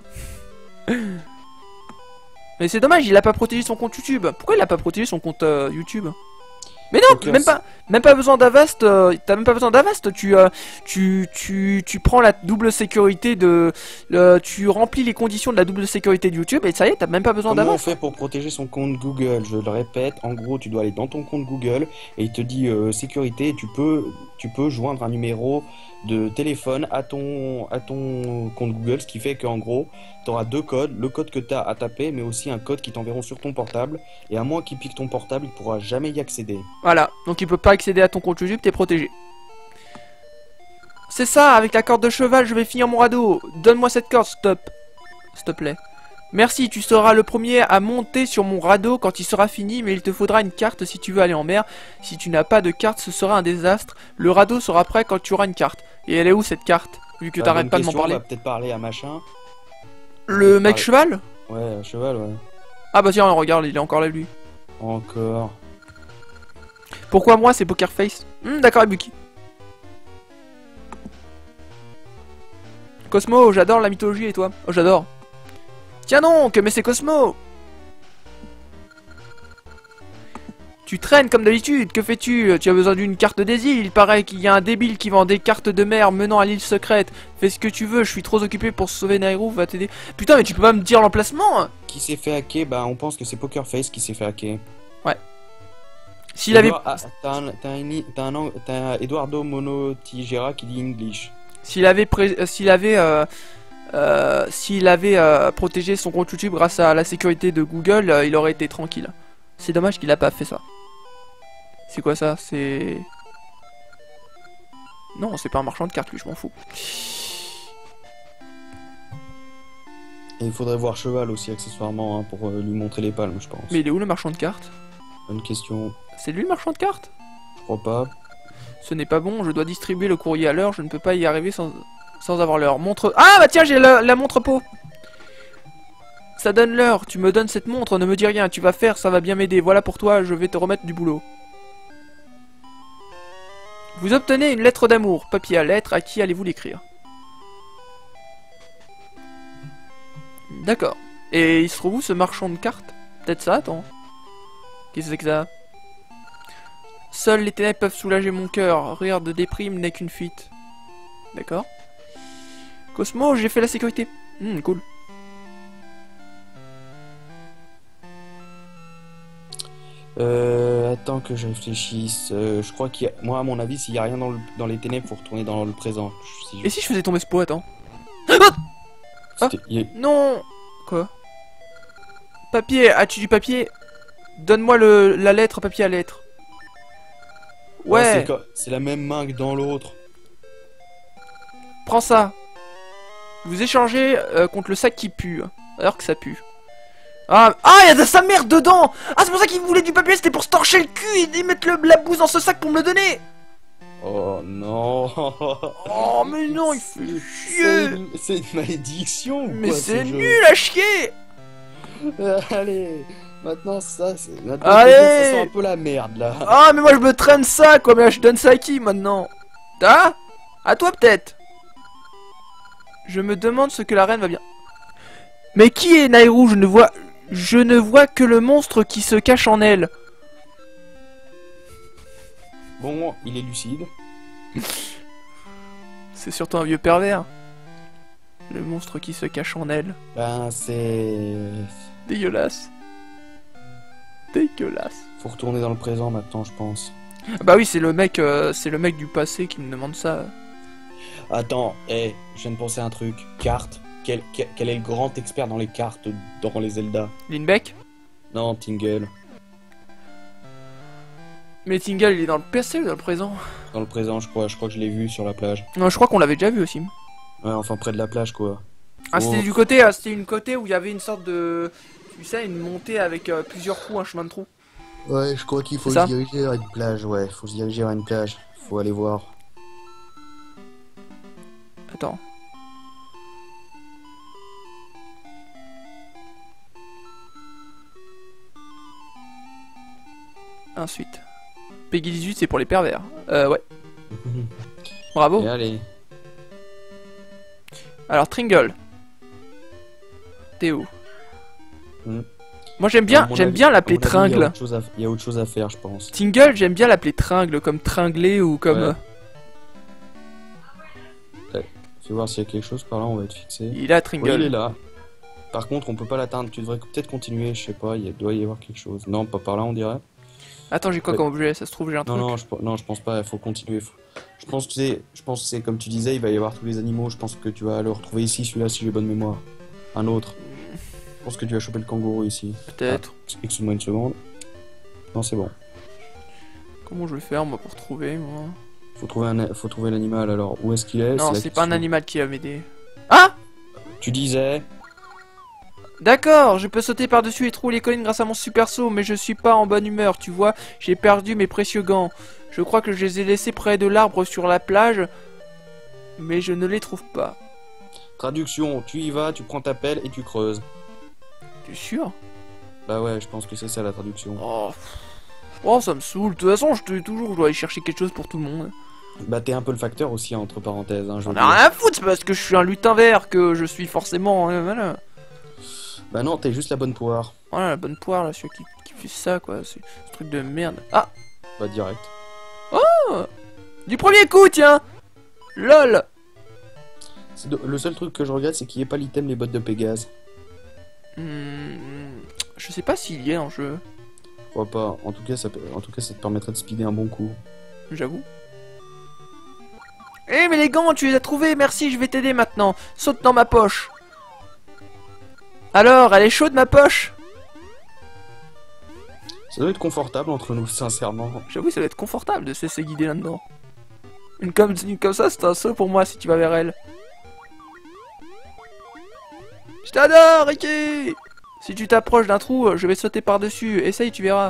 S1: Mais c'est dommage, il a pas protégé son compte YouTube. Pourquoi il a pas protégé son compte YouTube? Mais non,
S2: Poker,
S1: même pas besoin d'Avast. T'as même pas besoin d'Avast. Tu prends la double sécurité de, tu remplis les conditions de la double sécurité de YouTube et ça y est, t'as même pas besoin
S2: Comment on
S1: d'Avast.
S2: fait pour protéger son compte Google? Je le répète, en gros, tu dois aller dans ton compte Google et il te dit sécurité, tu peux joindre un numéro de téléphone à ton compte Google, ce qui fait qu'en gros, tu auras 2 codes, le code que tu as à taper, mais aussi un code qui t'enverront sur ton portable, et à moins qu'il pique ton portable, il pourra jamais y accéder.
S1: Voilà, donc il peut pas accéder à ton compte YouTube, t'es protégé. C'est ça, avec la corde de cheval, je vais finir mon radeau. Donne-moi cette corde, stop. S'il te plaît. Merci, tu seras le premier à monter sur mon radeau quand il sera fini, mais il te faudra une carte si tu veux aller en mer. Si tu n'as pas de carte, ce sera un désastre. Le radeau sera prêt quand tu auras une carte. Et elle est où cette carte? Vu que t'arrêtes pas de m'en parler.
S2: On va peut-être parler à machin.
S1: Le mec cheval?
S2: Ouais, cheval, ouais.
S1: Ah bah tiens, regarde, il est encore là lui.
S2: Encore.
S1: Pourquoi moi c'est Poker Face? D'accord, Ibuki. Cosmo, j'adore la mythologie et toi? Oh, j'adore. Tiens donc, mais c'est Cosmo! Tu traînes comme d'habitude, que fais-tu? Tu as besoin d'une carte des îles, il paraît qu'il y a un débile qui vend des cartes de mer menant à l'île secrète. Fais ce que tu veux, je suis trop occupé pour sauver Nairou, va t'aider. Putain, mais tu peux pas me dire l'emplacement?
S2: Qui s'est fait hacker? Bah, on pense que c'est Pokerface qui s'est fait hacker.
S1: S'il avait...
S2: T'as Eduardo Monotigera qui dit English.
S1: S'il avait... S'il avait protégé son compte YouTube grâce à la sécurité de Google, il aurait été tranquille. C'est dommage qu'il a pas fait ça. C'est quoi ça? C'est... Non, c'est pas un marchand de cartes, lui, je m'en fous.
S2: Et il faudrait voir Cheval aussi, accessoirement, hein, pour lui montrer les palmes, je pense.
S1: Mais il est où le marchand de cartes?
S2: Bonne question.
S1: C'est lui le marchand de cartes?
S2: Je crois pas.
S1: Ce n'est pas bon, je dois distribuer le courrier à l'heure, je ne peux pas y arriver sans avoir l'heure. Montre... Ah bah tiens, j'ai la montre pot. Ça donne l'heure, tu me donnes cette montre, ne me dis rien, tu vas faire, ça va bien m'aider. Voilà pour toi, je vais te remettre du boulot. Vous obtenez une lettre d'amour, papier à lettre, à qui allez-vous l'écrire? D'accord. Et il se trouve où ce marchand de cartes? Peut-être ça, attends. Qu'est-ce que c'est que ça? Seules les ténèbres peuvent soulager mon cœur, rire de déprime n'est qu'une fuite. D'accord. Cosmo, j'ai fait la sécurité. Cool.
S2: Attends que je réfléchisse. Je crois qu'il y a... Moi, à mon avis, s'il y a rien dans les ténèbres, faut retourner dans le présent.
S1: Et si je faisais tomber ce pot, attends? Non. Quoi? Papier, as-tu du papier? Donne-moi la lettre, papier à lettre. Ouais.
S2: C'est la même main que dans l'autre.
S1: Prends ça. Vous échangez contre le sac qui pue. Alors que ça pue. Ah, il y a de sa merde dedans. Ah, c'est pour ça qu'il voulait du papier, c'était pour se torcher le cul et mettre la bouse dans ce sac pour me le donner.
S2: Oh non.
S1: Oh mais non, il fait chier.
S2: C'est une malédiction.
S1: Mais c'est nul à chier.
S2: Allez, maintenant ça, ça
S1: Allez.
S2: sent un peu la merde là.
S1: Ah mais moi je me traîne ça quoi, mais je donne ça à qui maintenant? Ah, à toi peut-être. Je me demande ce que la reine va bien. Mais qui est Nairou? Je ne vois que le monstre qui se cache en elle.
S2: Bon, il est lucide.
S1: C'est surtout un vieux pervers. Le monstre qui se cache en elle.
S2: Ben c'est...
S1: Dégueulasse. Dégueulasse.
S2: Faut retourner dans le présent maintenant, je pense.
S1: Bah oui, c'est le mec du passé qui me demande ça.
S2: Attends, je viens de penser à un truc. Cartes. Quel est le grand expert dans les cartes dans les Zelda?
S1: Lindbeck?
S2: Non, Tingle.
S1: Mais Tingle, il est dans le passé ou dans le présent?
S2: Dans le présent, je crois. Je crois que je l'ai vu sur la plage.
S1: Non, je crois qu'on l'avait déjà vu aussi.
S2: Ouais, enfin près de la plage, quoi.
S1: Ah, c'était du côté, c'était une côté où il y avait une sorte de... Tu sais, une montée avec plusieurs trous, un chemin de trous.
S2: Ouais, je crois qu'il faut se diriger vers une plage, ouais. Faut se diriger vers une plage. Faut aller voir.
S1: Attends. Ensuite. Peggy 18, c'est pour les pervers. Ouais. Bravo.
S2: Et allez.
S1: Alors, Tringle. T'es où? Moi j'aime bien l'appeler Tringle.
S2: Il y a autre chose à faire, je pense.
S1: Tingle, j'aime bien l'appeler Tringle, comme tringlé ou comme...
S2: Ouais. Fais voir s'il y a quelque chose par là, on va être fixé.
S1: Il est là, Tringle.
S2: Oui, il est là. Par contre, on peut pas l'atteindre. Tu devrais peut-être continuer, je sais pas, il doit y avoir quelque chose. Non, pas par là, on dirait.
S1: Attends, j'ai quoi comme objet? Ça se trouve, j'ai un truc.
S2: Non, je pense pas, il faut continuer. Je pense que c'est comme tu disais, il va y avoir tous les animaux. Je pense que tu vas le retrouver ici, celui-là, si j'ai bonne mémoire. Un autre. Je pense que tu vas choper le kangourou ici.
S1: Peut-être.
S2: Ah, excuse-moi une seconde. Non, c'est bon.
S1: Comment je vais faire, moi, pour trouver, moi?
S2: Faut trouver l'animal, alors. Où est-ce qu'il est?
S1: Non, c'est pas un animal qui va m'aider. Ah!
S2: Tu disais...
S1: D'accord, je peux sauter par-dessus et trouver les collines grâce à mon super saut, mais je suis pas en bonne humeur, tu vois. J'ai perdu mes précieux gants. Je crois que je les ai laissés près de l'arbre sur la plage, mais je ne les trouve pas.
S2: Traduction, tu y vas, tu prends ta pelle et tu creuses.
S1: T'es sûr?
S2: Bah ouais, je pense que c'est ça la traduction.
S1: Oh, ça me saoule. De toute façon, je dois aller chercher quelque chose pour tout le monde.
S2: Bah t'es un peu le facteur aussi, entre parenthèses. Hein,
S1: j'en ai rien à foutre, c'est parce que je suis un lutin vert que je suis forcément... voilà.
S2: Bah non, t'as juste la bonne poire.
S1: Voilà la bonne poire là, celui qui fait ça quoi, c'est ce truc de merde. Ah,
S2: Bah direct.
S1: du premier coup tiens. LOL.
S2: Le seul truc que je regrette, c'est qu'il n'y ait pas l'item les bottes de Pégase.
S1: Je sais pas s'il y est en jeu,
S2: Je crois pas. En tout cas, ça te permettrait de speeder un bon coup.
S1: j'avoue. Eh mais les gants, tu les as trouvés, merci, je vais t'aider maintenant. Saute dans ma poche. Alors, elle est chaude ma poche?
S2: Ça doit être confortable entre nous, sincèrement.
S1: J'avoue, ça doit être confortable de se laisser guider là-dedans. Une comme ça, c'est un saut pour moi si tu vas vers elle. Je t'adore, Ricky. Si tu t'approches d'un trou, je vais sauter par-dessus. Essaye, tu verras.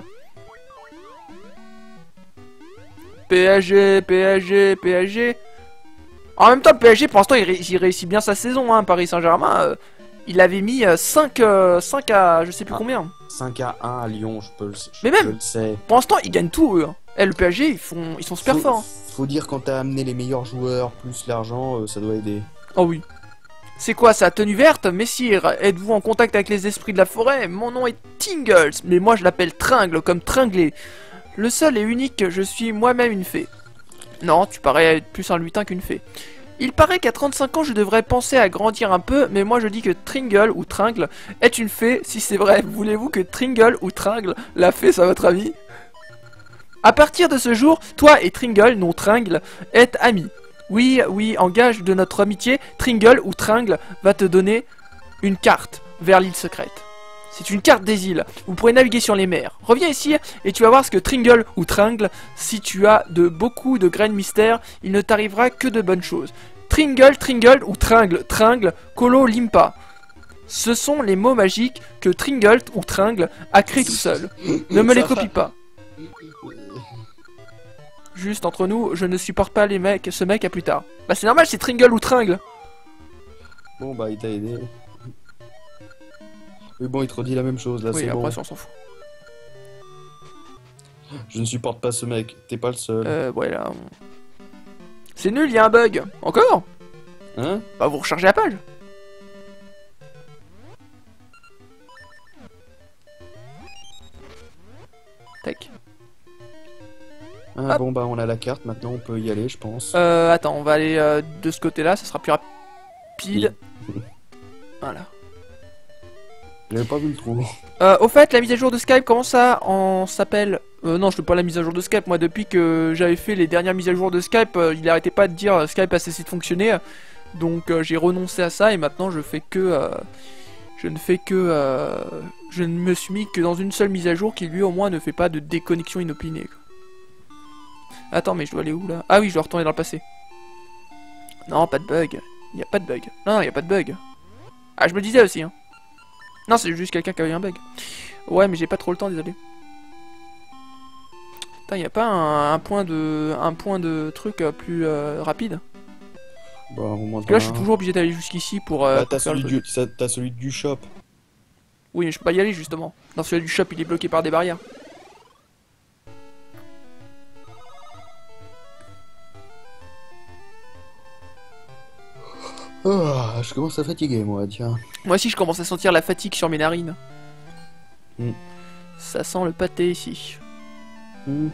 S1: PSG, PSG, PSG. En même temps, PSG, pour l'instant, il réussit bien sa saison. Hein. Paris Saint-Germain, il avait mis 5 à je sais plus combien.
S2: 5 à 1 à Lyon,
S1: Mais même,
S2: je le sais.
S1: Pour l'instant, ils gagnent tout, eux. Hein. Et le PSG, ils sont super forts. Hein.
S2: Faut dire, quand t'as amené les meilleurs joueurs, plus l'argent, ça doit aider.
S1: Oh oui. C'est quoi ça, tenue verte? Messire, êtes-vous en contact avec les esprits de la forêt? Mon nom est Tingles, mais moi je l'appelle Tringle, comme tringlé. Le seul et unique, je suis moi-même une fée. Non, tu parais être plus un lutin qu'une fée. Il paraît qu'à 35 ans, je devrais penser à grandir un peu, mais moi je dis que Tringle ou Tringle est une fée. Si c'est vrai, voulez-vous que Tringle ou Tringle la fée, à votre avis? À partir de ce jour, toi et Tringle, non Tringle, êtes amis. Oui, oui, en gage de notre amitié, Tringle ou Tringle va te donner une carte vers l'île secrète. C'est une carte des îles. Vous pourrez naviguer sur les mers. Reviens ici et tu vas voir ce que Tringle ou Tringle, si tu as beaucoup de graines mystères, il ne t'arrivera que de bonnes choses. Tringle, Tringle ou Tringle, Tringle, Colo Limpa. Ce sont les mots magiques que Tringle ou Tringle a créés tout seul. Ne me les copie pas. Juste entre nous, je ne supporte pas ce mec à plus tard. Bah c'est normal, c'est Tringle ou Tringle.
S2: Bon bah il t'a aidé. Mais bon, il te redit la même chose là,
S1: Oui,
S2: c'est
S1: après
S2: bon.
S1: on s'en fout.
S2: Je ne supporte pas ce mec, t'es pas le seul.
S1: Ouais là... C'est nul, il y a un bug. Encore?
S2: Hein?
S1: Bah vous rechargez la page. Tac.
S2: Ah, bon bah on a la carte, maintenant on peut y aller je pense.
S1: Attends, on va aller de ce côté-là, ça sera plus rapide. Voilà.
S2: J'avais pas vu le trou.
S1: Au fait, la mise à jour de Skype, comment ça s'appelle? Non, je fais pas la mise à jour de Skype. Moi, depuis que j'avais fait les dernières mises à jour de Skype, il arrêtait pas de dire Skype a cessé de fonctionner. Donc j'ai renoncé à ça et maintenant je fais que... je ne me suis mis que dans une seule mise à jour qui lui au moins ne fait pas de déconnexion inopinée. Attends, mais je dois aller où là? Ah oui, je dois retourner dans le passé. Non, pas de bug. Il n'y a pas de bug. Non, il n'y a pas de bug. Ah, je me disais aussi, hein. Non, c'est juste quelqu'un qui a eu un bug. Ouais, mais j'ai pas trop le temps, désolé. Putain, y a pas un point de truc plus rapide?
S2: Bah, au moins
S1: Parce que là, je suis toujours obligé d'aller jusqu'ici pour...
S2: bah,
S1: pour faire le truc.
S2: t'as celui du shop.
S1: Oui, mais je peux pas y aller, justement. Dans celui du shop, il est bloqué par des barrières.
S2: Ah, je commence à fatiguer moi, tiens.
S1: Moi aussi, je commence à sentir la fatigue sur mes narines.
S2: Mm.
S1: Ça sent le pâté ici.
S2: Mm.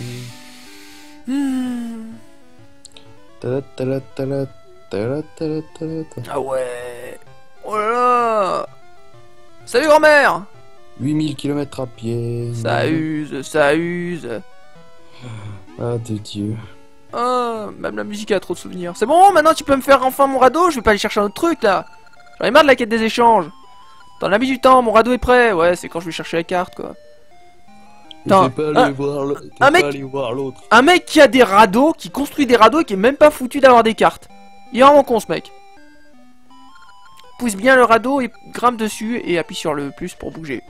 S1: Ah ouais. Oh là là. Salut grand-mère.
S2: 8000 km à pied.
S1: Ça use, ça use.
S2: Ah de Dieu.
S1: Oh, même la musique a trop de souvenirs. C'est bon, maintenant tu peux me faire enfin mon radeau, je vais pas aller chercher un autre truc là. J'en ai marre de la quête des échanges. T'en as mis du temps, mon radeau est prêt. Ouais, c'est quand je vais chercher la carte quoi. Attends,
S2: voir l'autre.
S1: Un mec qui a des radeaux, qui construit des radeaux et qui est même pas foutu d'avoir des cartes. Il est vraiment con ce mec. Pousse bien le radeau et grimpe dessus et appuie sur le plus pour bouger.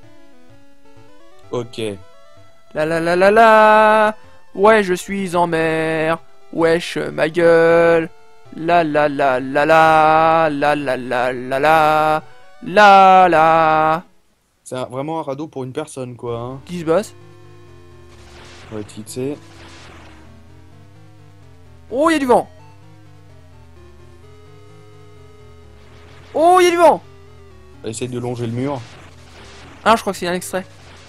S2: Ok.
S1: La la la la la. Ouais, je suis en mer. Wesh, ma gueule. La la la la la. La la la la la. La la.
S2: C'est vraiment un radeau pour une personne quoi. Hein.
S1: Qui se bosse?
S2: On va être fixé.
S1: Oh, il y a du vent. Oh, il y a du vent.
S2: Essaye de longer le mur.
S1: Ah, je crois que c'est un extrait.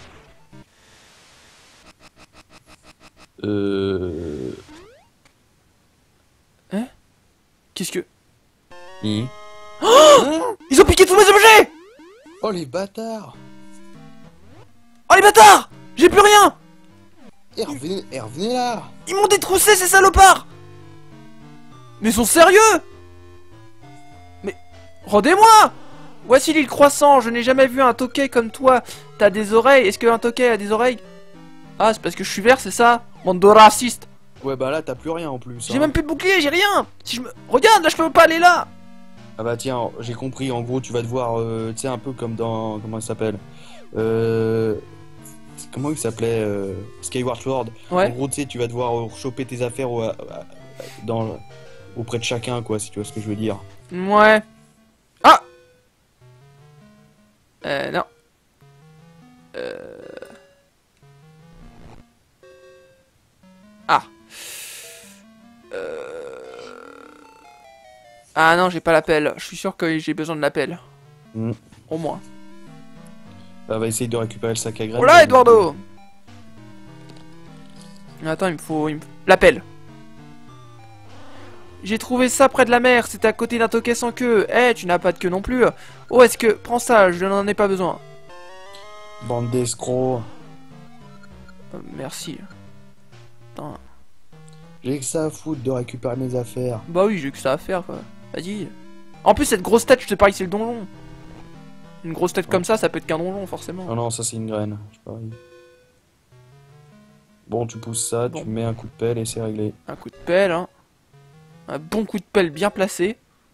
S1: Hein? Qu'est-ce que...
S2: Hi.
S1: Ils ont piqué tous mes objets!
S2: Oh les bâtards!
S1: Oh les bâtards! J'ai plus rien!
S2: Revenez là!
S1: Ils m'ont détroussé ces salopards! Mais ils sont sérieux? Mais... Rendez-moi! Voici l'île croissant, je n'ai jamais vu un toquet comme toi. T'as des oreilles, est-ce qu'un toquet a des oreilles? Ah, c'est parce que je suis vert, c'est ça? Bande de racistes!
S2: Ouais bah là t'as plus rien en plus.
S1: J'ai
S2: Hein.
S1: même plus de bouclier, j'ai rien! Si je me... Regarde, là je peux pas aller là!
S2: Ah bah tiens, j'ai compris, en gros tu vas devoir, tu sais un peu comme dans, comment il s'appelle comment il s'appelait Skyward Sword.
S1: Ouais.
S2: En gros tu sais tu vas devoir choper tes affaires auprès de chacun quoi, si tu vois ce que je veux dire.
S1: Ouais. Ah! Non. Ah. Ah non, j'ai pas l'appel. Je suis sûr que j'ai besoin de l'appel.
S2: Mm.
S1: Au moins.
S2: Bah va essayer de récupérer le sac à graines.
S1: Oh là, Eduardo! Attends, il me faut... L'appel. J'ai trouvé ça près de la mer, c'était à côté d'un toquet sans queue. Eh, tu n'as pas de queue non plus. Oh, est-ce que... Prends ça, je n'en ai pas besoin.
S2: Bande d'escrocs.
S1: Merci. Putain.
S2: J'ai que ça à foutre de récupérer mes affaires.
S1: Bah oui, j'ai que ça à faire, quoi. Vas-y. En plus, cette grosse tête, je te parie, c'est le donjon. Une grosse tête comme ça peut être qu'un donjon, forcément.
S2: Oh non, ça c'est une graine, je parie. Bon, tu pousses ça,
S1: Bon.
S2: tu mets un coup de pelle et c'est réglé.
S1: Un coup de pelle, hein. Un bon coup de pelle bien placé.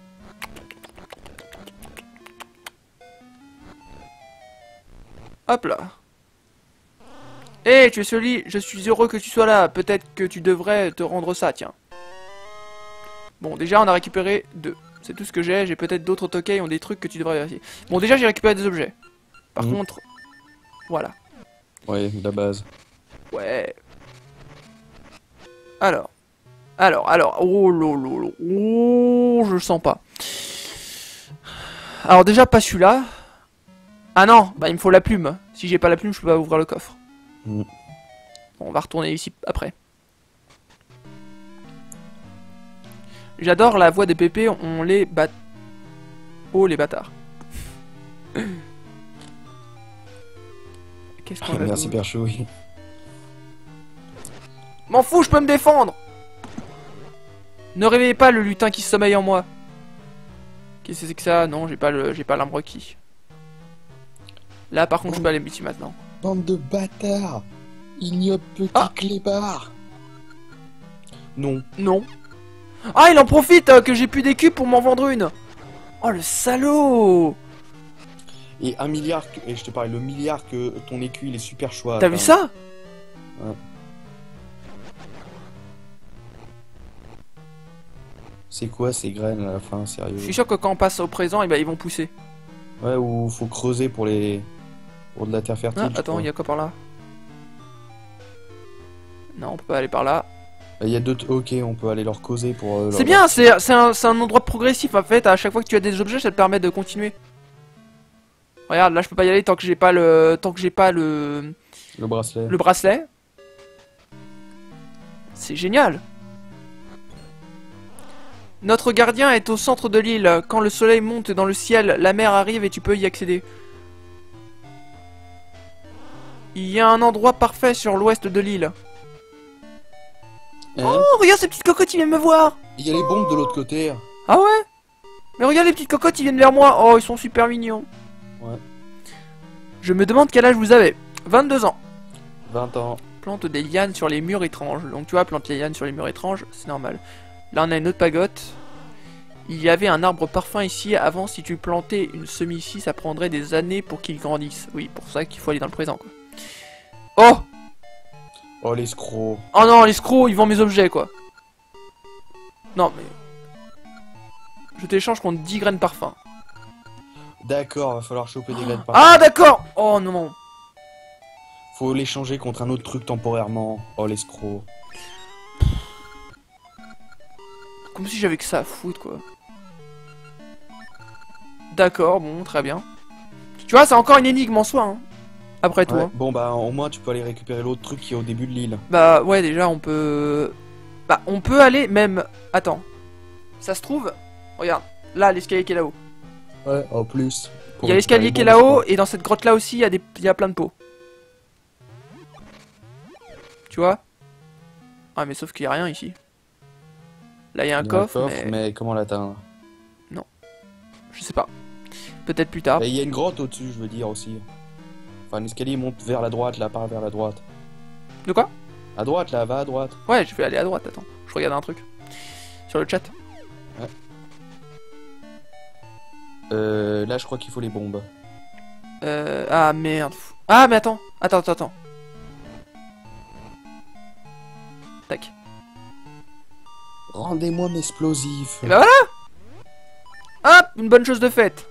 S1: Hop là. Hé, tu es Sully, je suis heureux que tu sois là. Peut-être que tu devrais te rendre ça, tiens. Bon, déjà, on a récupéré 2. C'est tout ce que j'ai peut-être d'autres toquets, ont des trucs que tu devrais vérifier. Bon, déjà, j'ai récupéré des objets. Par contre, voilà.
S2: Ouais, la base.
S1: Ouais. Alors. Oh lolo. Oh, je le sens pas. Alors déjà, pas celui-là. Ah non, bah il me faut la plume. Si j'ai pas la plume, je peux pas ouvrir le coffre.
S2: Mm.
S1: Bon, on va retourner ici après. J'adore la voix des pépés, on les bat... Oh, les bâtards. Qu'est-ce qu'on a
S2: Merci
S1: d'autre?
S2: Perchouille.
S1: M'en fous, je peux me défendre. Ne réveillez pas le lutin qui sommeille en moi. Qu'est-ce que c'est que ça? Non, j'ai pas l'arme requis. Là, par contre, je peux aller ici maintenant.
S2: Bande de bâtards. Ignoble petit clébard. Non.
S1: Non. Ah, il en profite que j'ai plus d'écus pour m'en vendre une. Oh, le salaud.
S2: Et 1 milliard, et je te parle, le milliard que ton écu il est super choix.
S1: T'as vu ça?
S2: Ouais. C'est quoi ces graines à la fin, sérieux?
S1: Je suis sûr que quand on passe au présent, eh ben, ils vont pousser.
S2: Ouais, ou faut creuser pour de la terre fertile.
S1: Ah, attends, il y a quoi par là? Non, on peut pas aller par là.
S2: Il y a deux. Ok, on peut aller leur causer pour.
S1: C'est bien, c'est un endroit progressif en fait. À chaque fois que tu as des objets, ça te permet de continuer. Regarde, là je peux pas y aller tant que j'ai pas le
S2: Le bracelet.
S1: le bracelet. C'est génial. Notre gardien est au centre de l'île. Quand le soleil monte dans le ciel, la mer arrive et tu peux y accéder. Il y a un endroit parfait sur l'ouest de l'île.
S2: Hein?
S1: Oh, regarde ces petites cocottes, ils viennent me voir.
S2: Il y a les bombes de l'autre côté.
S1: Ah ouais? Mais regarde les petites cocottes, ils viennent vers moi. Oh, ils sont super mignons.
S2: Ouais.
S1: Je me demande quel âge vous avez. 22 ans.
S2: 20 ans.
S1: Plante des lianes sur les murs étranges. Donc tu vois, plante les lianes sur les murs étranges, c'est normal. Là on a une autre pagote. Il y avait un arbre parfum ici. Avant, si tu plantais une semis ici, ça prendrait des années pour qu'il grandisse. Oui, pour ça qu'il faut aller dans le présent quoi. Oh!
S2: Oh l'escroc.
S1: Oh non, les escrocs, ils vendent mes objets quoi. Non mais... Je t'échange contre 10 graines parfum.
S2: D'accord, va falloir choper des graines par.
S1: Ah d'accord! Oh non.
S2: Faut l'échanger contre un autre truc temporairement. Oh l'escroc.
S1: Comme si j'avais que ça à foutre quoi. D'accord, bon, très bien. Tu vois, c'est encore une énigme en soi, hein. Après tout,
S2: Ouais,
S1: hein.
S2: bon bah au moins tu peux aller récupérer l'autre truc qui est au début de l'île.
S1: Bah ouais, déjà on peut... Bah on peut aller même... Attends. Ça se trouve... Regarde, là l'escalier qui est là-haut.
S2: Ouais, en plus.
S1: Il y a l'escalier qui est là-haut et dans cette grotte là aussi il y a plein de pots. Tu vois? Ah mais sauf qu'il y a rien ici. Là il y a un coffre,
S2: mais comment l'atteindre?
S1: je sais pas. Peut-être plus tard.
S2: Et il y a une grotte au-dessus, je veux dire aussi. Enfin, l'escalier monte vers la droite, là, pas vers la droite.
S1: De quoi?
S2: À droite, là, va à droite.
S1: Ouais, je vais aller à droite, attends. Je regarde un truc. Sur le chat.
S2: Là, je crois qu'il faut les bombes.
S1: Ah merde. Ah mais attends. Attends. Tac.
S2: Rendez-moi mes explosifs.
S1: Et bah voilà. Hop, une bonne chose de faite.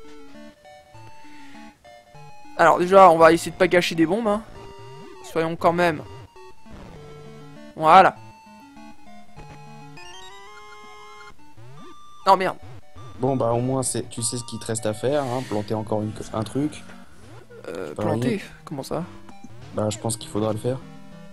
S1: Alors déjà, on va essayer de pas gâcher des bombes, hein. Soyons quand même. Voilà. Non merde.
S2: Bon, bah au moins, tu sais ce qu'il te reste à faire, hein. Planter encore un truc.
S1: Planter. Comment ça?
S2: Bah, je pense qu'il faudra le faire.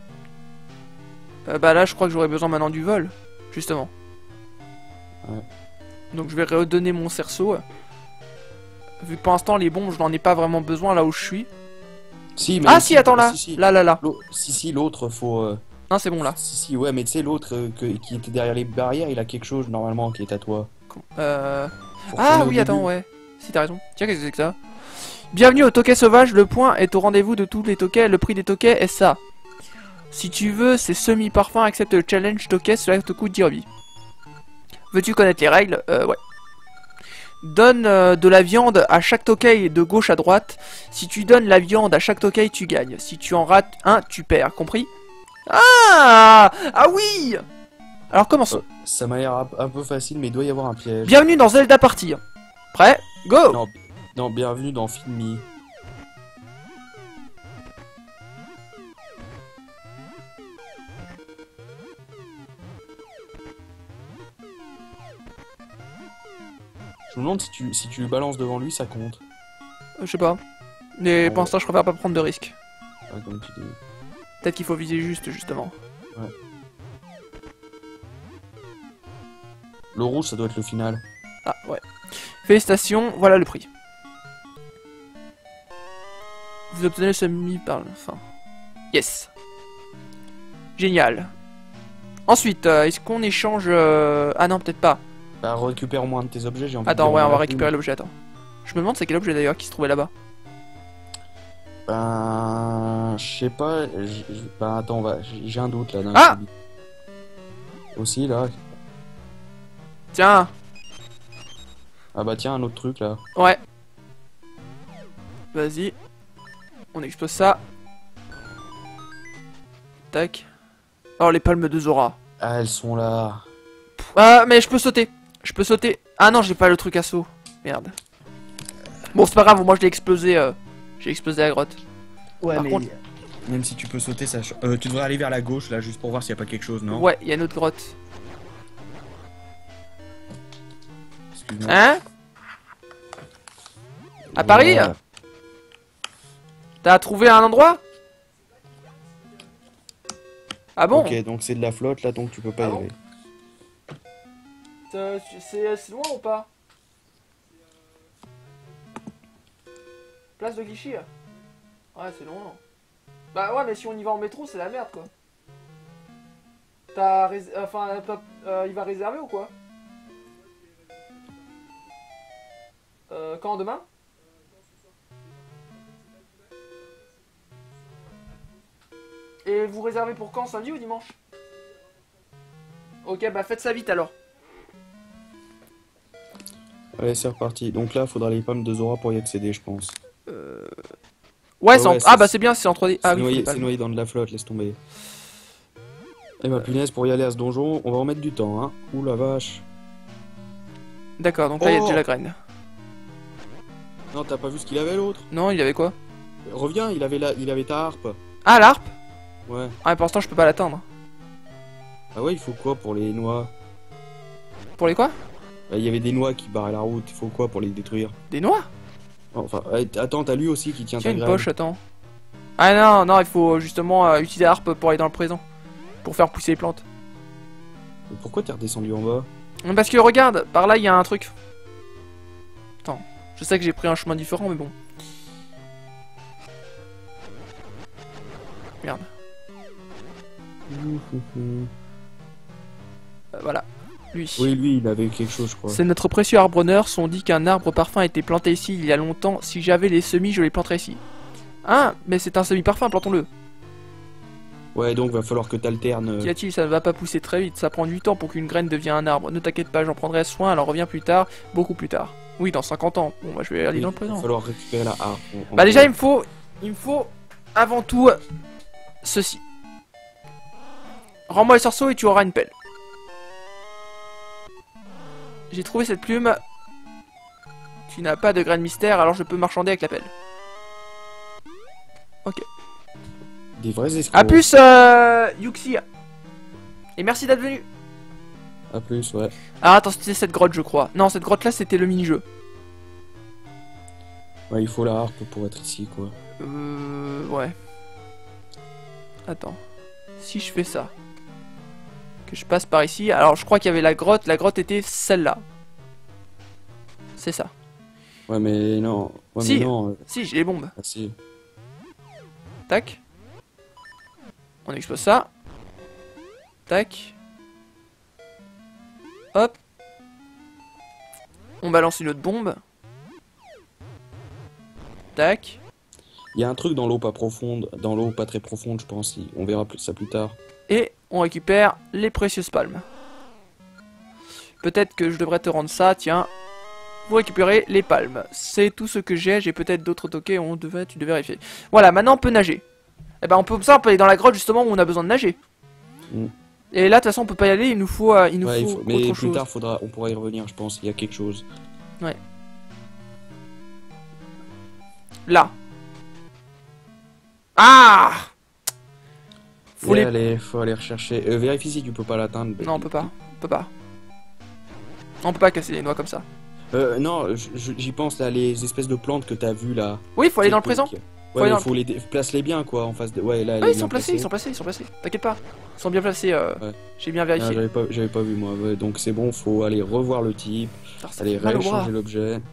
S1: Bah là, je crois que j'aurais besoin maintenant du vol, justement.
S2: Ouais.
S1: Donc je vais redonner mon cerceau. Vu que pour l'instant, les bombes, je n'en ai pas vraiment besoin là où je suis.
S2: Si, mais
S1: Ah si, attends là.
S2: si.
S1: Là.
S2: Si, l'autre, faut...
S1: Non, c'est bon là.
S2: Si, ouais, mais tu sais, l'autre qui était derrière les barrières, il a quelque chose, normalement, qui est à toi. Faut
S1: Ah
S2: retourner au
S1: oui,
S2: début.
S1: attends, ouais. Si, t'as raison. Tiens, qu'est-ce que c'est que ça? Bienvenue au Toquet Sauvage, le point est au rendez-vous de tous les toquets, le prix des toquets est ça. Si tu veux, c'est semi-parfum, accepte le challenge toquet, cela te coûte 10 rubis. Veux-tu connaître les règles? Ouais. Donne de la viande à chaque toquet de gauche à droite. Si tu donnes la viande à chaque toquet, tu gagnes. Si tu en rates un, tu perds. Compris? Ah oui. Alors commençons.
S2: Ça m'a l'air un peu facile, mais il doit y avoir un piège.
S1: Bienvenue dans Zelda Party. Prêt? Go!
S2: Non, bienvenue dans Feed Me. Je me demande si tu le balances devant lui, ça compte.
S1: Je sais pas. Mais
S2: Bon,
S1: pour l'instant, je préfère pas prendre de risques.
S2: Ouais, comme tu dis.
S1: Peut-être qu'il faut viser juste, justement.
S2: Ouais. Le rouge, ça doit être le final.
S1: Ah, ouais. Félicitations, voilà le prix. Vous obtenez le semi par la fin. Yes. Génial. Ensuite, est-ce qu'on échange... Ah non, peut-être pas.
S2: Bah, récupère au moins de tes objets, j'ai envie de
S1: Attends,
S2: dire,
S1: ouais, on va
S2: a
S1: récupérer l'objet, attends. Je me demande c'est quel objet d'ailleurs qui se trouvait là-bas.
S2: Ben, je sais pas. Ben, attends, j'ai un doute là.
S1: Ah!
S2: Aussi là.
S1: Tiens.
S2: Ah bah tiens, un autre truc là.
S1: Ouais. Vas-y. On explose ça. Tac. Oh, les palmes de Zora.
S2: Ah, elles sont là.
S1: Ah, mais je peux sauter. Je peux sauter. Ah non, j'ai pas le truc à saut. Merde. Bon, c'est pas grave, moi je l'ai explosé. J'ai explosé la grotte.
S2: Ouais,
S1: Par
S2: mais
S1: contre-
S2: même si tu peux sauter, ça. Tu devrais aller vers la gauche là, juste pour voir s'il y a pas quelque chose, non?
S1: Ouais, il y a une autre grotte.
S2: Excuse-moi.
S1: Hein? À Paris?
S2: Voilà.
S1: T'as trouvé un endroit? Ah bon?
S2: Ok, donc c'est de la flotte là, donc tu peux pas
S1: Ah
S2: y
S1: bon
S2: aller.
S1: C'est loin ou pas? Place de Clichy? Ouais, c'est loin. Bah ouais, mais si on y va en métro, c'est la merde quoi. Il va réserver ou quoi? Quand demain? Et vous réservez pour quand? Samedi ou dimanche? Ok, bah faites ça vite alors.
S2: Allez, c'est reparti. Donc là, faudra les palmes de Zora pour y accéder, je pense.
S1: Ouais, c'est en...
S2: ouais,
S1: Ah
S2: c'est-
S1: bah c'est bien, c'est en 3D. Ah oui, faut les
S2: C'est
S1: palmes.
S2: noyé dans de la flotte, laisse tomber. Eh bah punaise, pour y aller à ce donjon, on va en mettre du temps, hein. Ouh la vache.
S1: D'accord, donc là il y a
S2: Oh
S1: déjà la graine.
S2: Non, t'as pas vu ce qu'il avait l'autre?
S1: Non, il y avait quoi?
S2: Reviens, il avait ta harpe.
S1: Ah, l'arpe?
S2: Ouais.
S1: Ah, mais pour l'instant je peux pas l'atteindre.
S2: Ah ouais, il faut quoi pour les noix?
S1: Pour les quoi?
S2: Bah, il y avait des noix qui barraient la route, il faut quoi pour les détruire?
S1: Des noix?
S2: Enfin, attends, t'as lui aussi qui tient
S1: Tiens,
S2: ta
S1: une
S2: graine.
S1: poche, attends. Ah non, non, il faut justement utiliser la harpe pour aller dans le présent. Pour faire pousser les plantes.
S2: Pourquoi t'es redescendu en bas?
S1: Parce que regarde, par là il y a un truc. Attends, je sais que j'ai pris un chemin différent, mais bon. Merde. Voilà, lui.
S2: Oui, lui, il avait quelque chose, je crois.
S1: C'est notre précieux arbonneur. On dit qu'un arbre parfum a été planté ici il y a longtemps. Si j'avais les semis, je les planterais ici. Ah, mais c'est un semi-parfum, plantons-le.
S2: Ouais, donc va falloir que t'alternes.
S1: Qu'y a-t-il? Ça ne va pas pousser très vite. Ça prend du temps pour qu'une graine devienne un arbre. Ne t'inquiète pas, j'en prendrai soin. Alors reviens plus tard, beaucoup plus tard. Oui, dans 50 ans. Bon, bah je vais aller dans le
S2: Il
S1: présent.
S2: va falloir récupérer la harpe.
S1: Bah déjà, il me faut avant tout ceci. Rends-moi le cerceau et tu auras une pelle. J'ai trouvé cette plume. Tu n'as pas de graine mystère, alors je peux marchander avec la pelle. Ok.
S2: Des vrais escrocs.
S1: A plus, Yuxi. Et merci d'être venu.
S2: A plus, ouais.
S1: Ah, attends, c'était cette grotte, je crois. Non, cette grotte-là, c'était le mini-jeu.
S2: Ouais, il faut la harpe pour être ici, quoi.
S1: Ouais. Attends. Si je fais ça. Que je passe par ici. Alors, je crois qu'il y avait la grotte. La grotte était celle-là. C'est ça.
S2: Ouais, mais non. Ouais,
S1: Si.
S2: mais non.
S1: Si, j'ai les bombes.
S2: Ah, si.
S1: Tac. On expose ça. Tac. Hop. On balance une autre bombe. Tac.
S2: Il y a un truc dans l'eau pas profonde, dans l'eau pas très profonde, je pense. On verra ça plus tard.
S1: Et on récupère les précieuses palmes. Peut-être que je devrais te rendre ça, tiens. Vous récupérez les palmes. C'est tout ce que j'ai peut-être d'autres tokens, tu devais vérifier. Voilà, maintenant on peut nager. Et ben on peut aller dans la grotte justement où on a besoin de nager.
S2: Mm.
S1: Et là de toute façon on peut pas y aller, il nous faut,
S2: Ouais, mais
S1: autre
S2: plus
S1: chose.
S2: tard, on pourra y revenir, je pense. Il y a quelque chose.
S1: Ouais. Là. Ah! Faut les...
S2: Faut aller rechercher. Vérifie si tu peux pas l'atteindre.
S1: Non, on peut pas. On peut pas. On peut pas casser les noix comme ça.
S2: Non, j'y pense là, les espèces de plantes que t'as vues là.
S1: Oui, il faut aller dans le présent.
S2: Ouais, mais faut les place-les bien quoi en face de. Ouais, là.
S1: Ah, ils sont placés, ils sont placés, ils sont placés. T'inquiète pas. Ils sont bien placés.
S2: Ouais.
S1: J'ai bien
S2: Ah,
S1: vérifié.
S2: j'avais pas vu moi. Ouais, donc c'est bon, faut aller revoir le type,
S1: Alors, ça
S2: aller
S1: fait mal au bras.
S2: réchanger l'objet.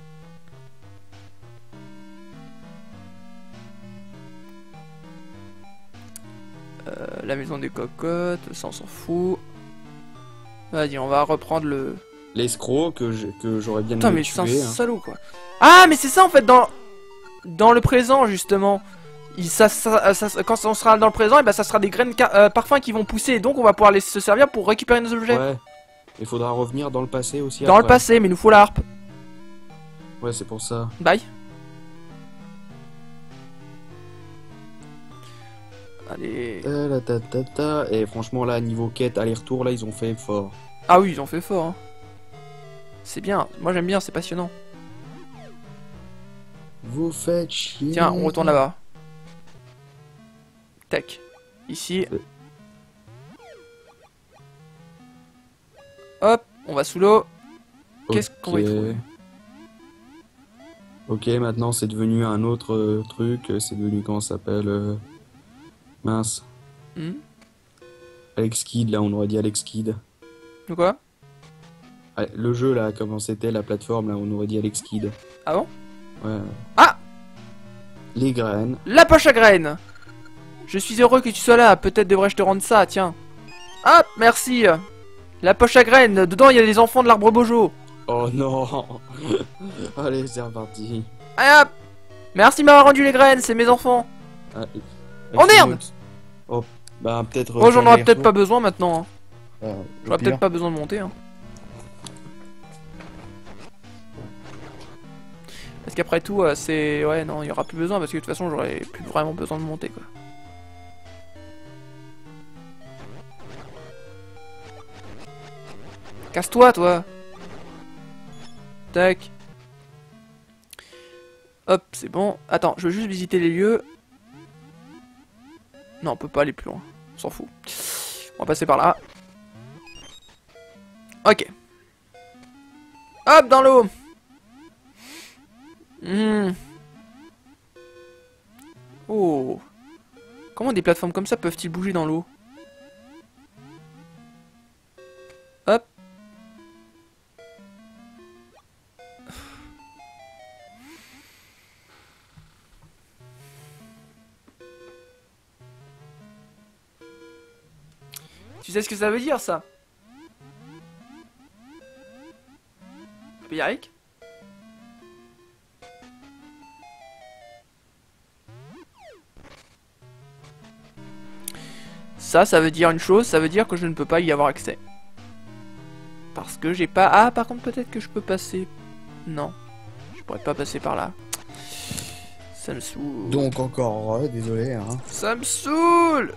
S1: La maison des cocottes, ça on s'en fout. Vas-y, on va reprendre le...
S2: L'escroc que j'aurais bien
S1: Putain,
S2: aimé
S1: mais c'est un
S2: tuer. Hein.
S1: salaud quoi. Ah, mais c'est ça en fait, dans le présent justement. Quand on sera dans le présent, et ben ça sera des graines parfums qui vont pousser. Et donc on va pouvoir se servir pour récupérer nos objets.
S2: Ouais. Il faudra revenir dans le passé aussi.
S1: Dans le
S2: après.
S1: passé, mais il nous faut la harpe.
S2: Ouais, c'est pour ça.
S1: Bye. Allez.
S2: Et franchement là, niveau quête, aller-retour, là, ils ont fait fort.
S1: Ah oui, ils ont fait fort. Hein. C'est bien. Moi j'aime bien, c'est passionnant.
S2: Vous faites chier.
S1: Tiens, on retourne là-bas. Tac. Ici. Hop, on va sous l'eau. Qu'est-ce qu'on va y trouver?
S2: Ok, maintenant c'est devenu un autre truc. C'est devenu, comment ça s'appelle mince. Alex Kidd, là, on aurait dit Alex Kidd.
S1: De quoi?
S2: Ah, le jeu, là, comment c'était, la plateforme, là, on aurait dit Alex Kidd.
S1: Ah bon?
S2: Ouais.
S1: Ah!
S2: Les graines.
S1: La poche à graines! Je suis heureux que tu sois là, peut-être devrais-je te rendre ça, tiens. Ah, merci! La poche à graines, dedans il y a les enfants de l'arbre Bojo.
S2: Oh non. Allez, c'est reparti.
S1: Allez hop! Merci de m'avoir rendu les graines, c'est mes enfants.
S2: Ah,
S1: Oh merde!
S2: Oh, bah peut-être...
S1: Oh, j'en aurais peut-être pas besoin maintenant. Hein.
S2: Ah,
S1: J'aurais peut-être pas besoin de monter. Hein. Parce qu'après tout, c'est... Ouais, non, il y aura plus besoin parce que de toute façon, j'aurais plus vraiment besoin de monter, quoi. Casse-toi, toi! Tac. Hop, c'est bon. Attends, je veux juste visiter les lieux. Non, on peut pas aller plus loin. On s'en fout. On va passer par là. Ok. Hop, dans l'eau. Comment des plateformes comme ça peuvent-ils bouger dans l'eau? Hop. Tu sais ce que ça veut dire, ça? Yannick? Ça veut dire une chose, ça veut dire que je ne peux pas y avoir accès. Parce que j'ai pas... Ah, par contre, peut-être que je peux passer... Non. Je pourrais pas passer par là. Ça me saoule.
S3: Donc encore, désolé, hein.
S1: Ça me saoule.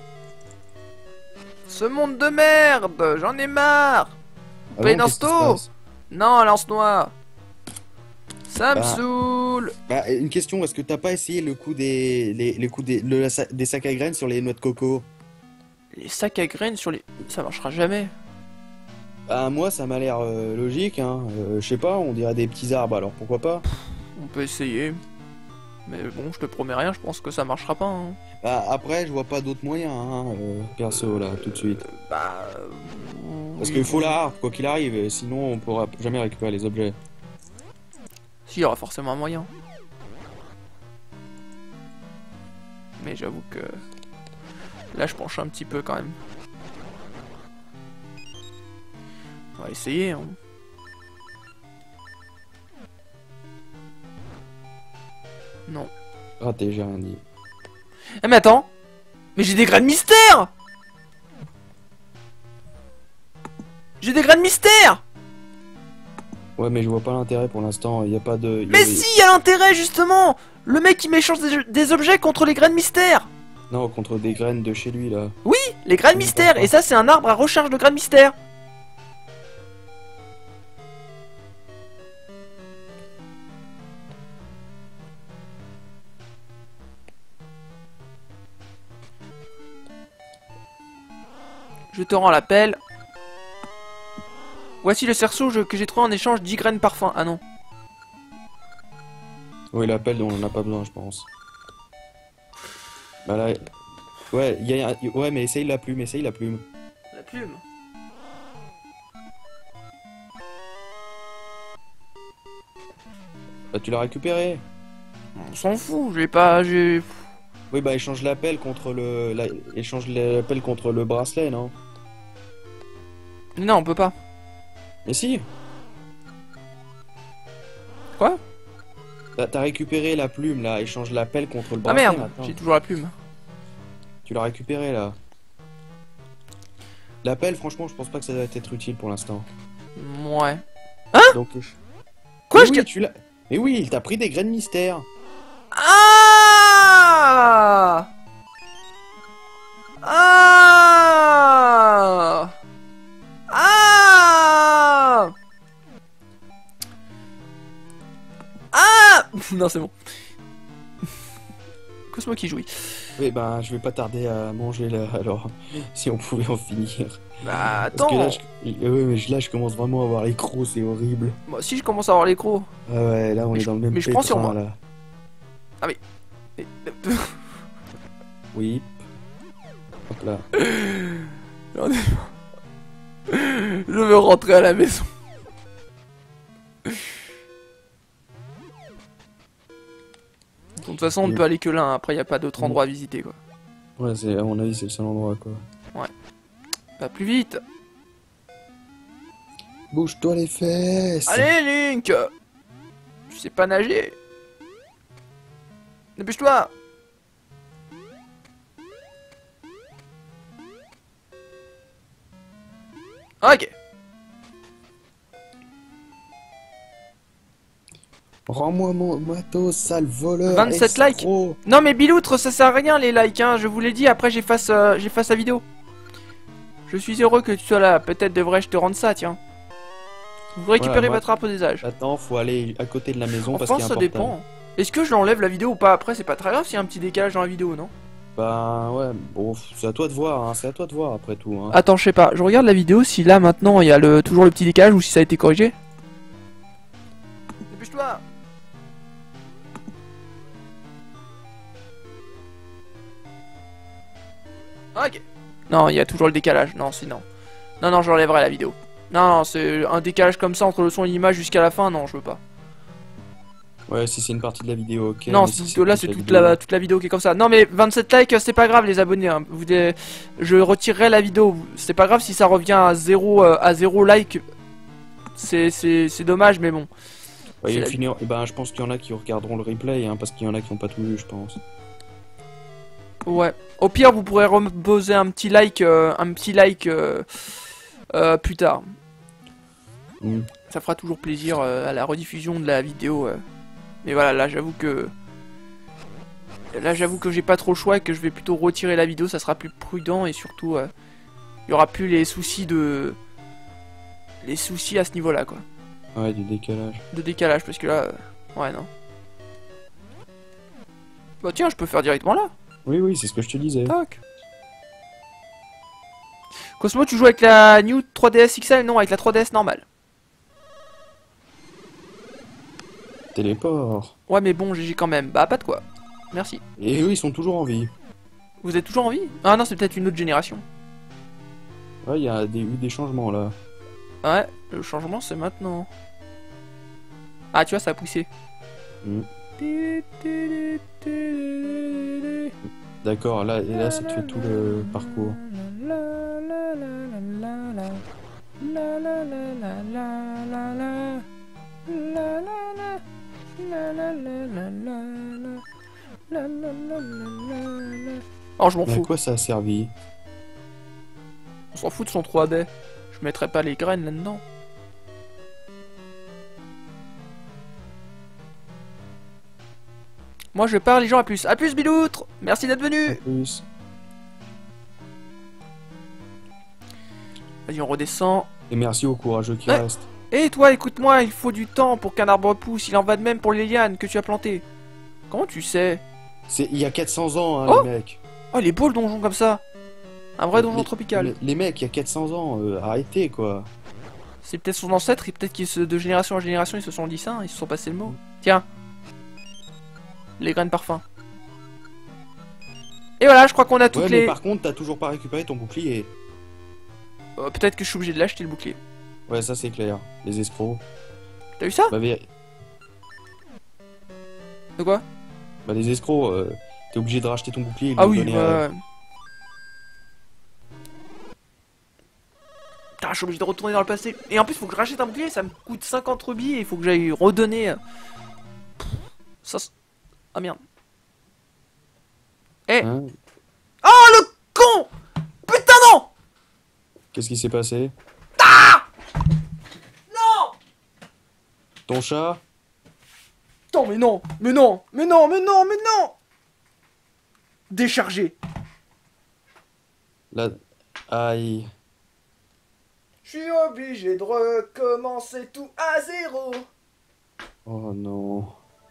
S1: Ce monde de merde, j'en ai marre. On peut aller dans ce
S3: qu'est-ce qui se
S1: taux.
S3: passe?
S1: Non, lance-noix. Ça me
S3: Bah.
S1: saoule.
S3: Bah, une question, est-ce que t'as pas essayé le coup les coups des sacs à graines sur les noix de coco?
S1: Les sacs à graines sur les... Ça marchera jamais.
S3: Bah, moi, ça m'a l'air logique, hein. Je sais pas, on dirait des petits arbres, alors pourquoi pas?
S1: On peut essayer. Mais bon, je te promets rien, je pense que ça marchera pas. Hein.
S3: Bah, après, je vois pas d'autres moyens, hein, perso, là, tout de suite.
S1: Bah...
S3: Parce
S1: oui,
S3: qu'il faut
S1: oui.
S3: la harpe, quoi qu'il arrive, et sinon on pourra jamais récupérer les objets.
S1: Si, il y aura forcément un moyen. Mais j'avoue que... Là, je penche un petit peu quand même. On va essayer, hein. Non.
S3: Raté, j'ai rien dit.
S1: Eh mais attends. Mais j'ai des graines mystères. J'ai des graines mystères.
S3: Ouais, mais je vois pas l'intérêt pour l'instant, y a pas de...
S1: Mais si, il y a l'intérêt justement. Le mec il m'échange des objets contre les graines mystères.
S3: Non, contre des graines de chez lui, là.
S1: Oui, les graines mystères. Et ça c'est un arbre à recharge de graines mystères. Je te rends l'appel. Voici le cerceau que j'ai trouvé en échange 10 graines parfum. Ah non.
S3: Oui, l'appel dont on en a pas besoin, je pense. Bah là... Ouais, ouais, mais essaye la plume, essaye la plume.
S1: La plume.
S3: Bah, tu l'as récupéré.
S1: On s'en fout, j'ai pas...
S3: Oui, bah échange l'appel contre échange l'appel contre le bracelet, non?
S1: Non, on peut pas.
S3: Mais si.
S1: Quoi?
S3: T'as récupéré la plume, là, échange l'appel contre le
S1: Ah
S3: bracelet.
S1: merde,
S3: maintenant.
S1: j'ai toujours la plume.
S3: Tu l'as récupéré, là. L'appel, franchement, je pense pas que ça va être utile pour l'instant.
S1: Ouais.
S3: Donc...
S1: Quoi,
S3: Mais
S1: je...
S3: oui, tu l'as... Mais oui, il t'a pris des graines mystères.
S1: Ah! Ah! Ah! Ah! Non, c'est bon. Cosmo qui jouit.
S3: Oui, ben, je vais pas tarder à manger, là, alors, si on pouvait en finir.
S1: Bah,
S3: Parce que
S1: attends.
S3: là, ouais, mais là, je commence vraiment à avoir les crocs, c'est horrible.
S1: Moi aussi, je commence à avoir les crocs.
S3: Ah ouais, là, on
S1: Mais
S3: est
S1: je-
S3: dans le même
S1: mais je prends sur
S3: pétrin,
S1: moi.
S3: là.
S1: Et-
S3: Oui. Hop là.
S1: J'en ai marre. Je veux rentrer à la maison. De toute façon, on ne peut aller que là. Hein. Après, il n'y a pas d'autre endroit à visiter, quoi.
S3: Ouais, c'est, à mon avis, c'est le seul endroit, quoi.
S1: Va plus vite.
S3: Bouge-toi les fesses.
S1: Allez, Link. Tu sais pas nager. Dépêche-toi. Ok.
S3: Rends-moi mon matos, sale voleur.
S1: 27 likes.
S3: escroc.
S1: Non mais Biloutre, ça sert à rien les likes, hein. Je vous l'ai dit, après j'efface la vidéo. Je suis heureux que tu sois là. Peut-être devrais-je te rendre ça, tiens. Vous récupérez
S3: moi-
S1: votre arbre des âges.
S3: Attends, faut aller à côté de la maison parce
S1: Enfin,
S3: qu'il y a un
S1: ça
S3: portail.
S1: dépend. Est-ce que je l'enlève la vidéo ou pas? Après, c'est pas très grave s'il y a un petit décalage dans la vidéo, non?
S3: Bah ouais, bon, c'est à toi de voir, hein. C'est à toi de voir après tout, hein.
S1: Attends, je sais pas. Je regarde la vidéo si là maintenant il y a toujours le petit décalage ou si ça a été corrigé. Dépêche-toi. Ok. Non, il y a toujours le décalage. Non, sinon. Non, non, j'enlèverai la vidéo. Non, non, c'est un décalage comme ça entre le son et l'image jusqu'à la fin. Non, je veux pas.
S2: Ouais, si c'est une partie de la vidéo, ok.
S1: Non,
S2: mais
S1: cette
S2: si
S1: vidéo-là, c'est
S2: toute
S1: toute la vidéo qui est comme ça. Non, mais 27 likes, c'est pas grave, les abonnés. Hein. Je retirerai la vidéo. C'est pas grave si ça revient à 0 like. C'est dommage, mais bon.
S2: Ouais,
S1: C'est la-
S2: et ben, je pense qu'il y en a qui regarderont le replay, hein, parce qu'il y en a qui n'ont pas tout vu, je pense.
S1: Ouais. Au pire, vous pourrez reposer un petit like, plus tard.
S2: Hmm.
S1: Ça fera toujours plaisir à la rediffusion de la vidéo. Mais voilà, là, j'avoue que j'ai pas trop le choix et que je vais plutôt retirer la vidéo. Ça sera plus prudent et surtout, il y aura plus les soucis à ce niveau-là, quoi.
S2: Ouais, du décalage.
S1: De décalage, parce que là, ouais, non. Bah tiens, je peux faire directement là.
S2: Oui, oui, c'est ce que je te disais.
S1: Tac. Cosmo, tu joues avec la New 3DS XL? Non, avec la 3DS normale.
S2: Téléport.
S1: Ouais, mais bon, GG quand même. Bah, pas de quoi. Merci.
S2: Et eux, ils sont toujours en vie.
S1: Vous êtes toujours en vie? Ah non, c'est peut-être une autre génération.
S2: Ouais, il y a eu des changements là.
S1: Ouais, le changement, c'est maintenant. Ah, tu vois, ça a poussé.
S2: Hmm. D'accord, là, et là, ça te fait tout le parcours.
S1: Oh, je m'en
S2: Mais à
S1: fous.
S2: quoi ça a servi?
S1: On s'en fout de son 3D. Je mettrai pas les graines là-dedans. Moi, je pars les gens, à plus. À plus, Biloutre. Merci d'être
S2: En
S1: venu.
S2: plus.
S1: Vas-y, on redescend.
S2: Et merci aux courageux qui
S1: Ouais.
S2: restent.
S1: Et toi, écoute-moi, il faut du temps pour qu'un arbre pousse. Il en va de même pour les lianes que tu as plantées. Comment tu sais?
S2: C'est il y a 400 ans, hein,
S1: Oh,
S2: les mecs.
S1: Oh, il est beau le donjon comme ça. Un vrai donjon tropical.
S2: Les mecs, il y a 400 ans, arrêtez quoi.
S1: C'est peut-être son ancêtre et peut-être qu'ils de génération en génération, ils se sont dit ça, ils se sont passé le mot. Tiens. Les graines parfum. Et voilà, je crois qu'on a toutes
S2: Ouais, mais
S1: les...
S2: par contre, t'as toujours pas récupéré ton bouclier.
S1: Peut-être que je suis obligé de l'acheter le bouclier.
S2: Ouais, ça c'est clair. Les escrocs.
S1: T'as vu ça?
S2: Bah,
S1: De quoi?
S2: bah les escrocs, t'es obligé de racheter ton bouclier et de
S1: Ah
S2: le
S1: oui,
S2: donner à...
S1: ouais. Putain, je suis obligé de retourner dans le passé. Et en plus, faut que je rachète un bouclier, ça me coûte 50 rubis et il faut que j'aille redonner... Ça... Ah merde. Eh.
S2: Hein.
S1: Oh le con! Putain non!
S2: Qu'est-ce qui s'est passé?
S1: Non!
S2: Ton chat?
S1: Attends, mais non! Mais non! Mais non! Mais non! Mais non! Déchargé.
S2: Là... Aïe.
S1: Je suis obligé de recommencer tout à zéro.
S2: Oh non.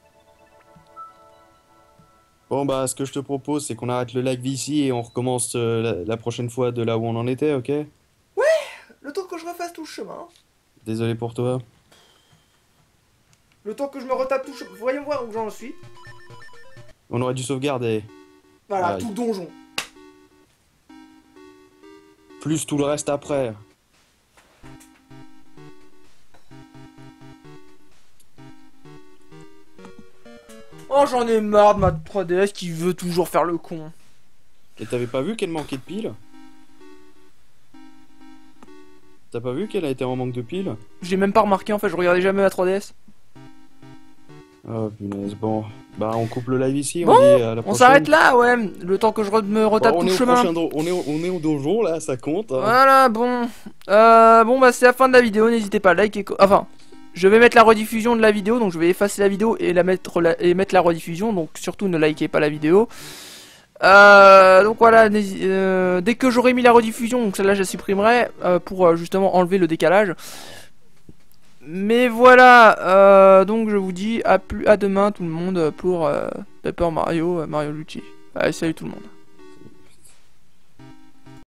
S2: Bon bah ce que je te propose c'est qu'on arrête le live ici et on recommence la prochaine fois de là où on en était, ok?
S1: Le temps que je refasse tout le chemin.
S2: Désolé pour toi.
S1: Le temps que je me retape tout le chemin. Voyons voir où j'en suis.
S2: On aurait dû sauvegarder.
S1: Voilà,
S2: Aïe.
S1: tout le donjon.
S2: Plus tout le reste après.
S1: Oh, j'en ai marre de ma 3DS qui veut toujours faire le con.
S2: Et t'avais pas vu qu'elle manquait de piles? T'as pas vu qu'elle a été en manque de piles?
S1: J'ai même pas remarqué en fait, je regardais jamais ma 3DS.
S2: Oh punaise, bon. Bah on coupe le live ici,
S1: Bon,
S2: on dit à la
S1: On
S2: prochaine.
S1: s'arrête là, ouais. Le temps que je me retape
S2: Bon,
S1: tout
S2: on
S1: le
S2: est au
S1: chemin.
S2: prochain on est au donjon là, ça compte. Hein.
S1: Voilà, bon. Bon, bah, c'est la fin de la vidéo. N'hésitez pas à liker. Enfin, je vais mettre la rediffusion de la vidéo. Donc, je vais effacer la vidéo et mettre la rediffusion. Donc, surtout, ne likez pas la vidéo. Donc, voilà. Dès que j'aurai mis la rediffusion, donc celle-là, je la supprimerai pour justement enlever le décalage. Mais voilà. Donc, je vous dis à demain, tout le monde, pour Paper Mario, Mario Luigi. Allez, salut tout le monde.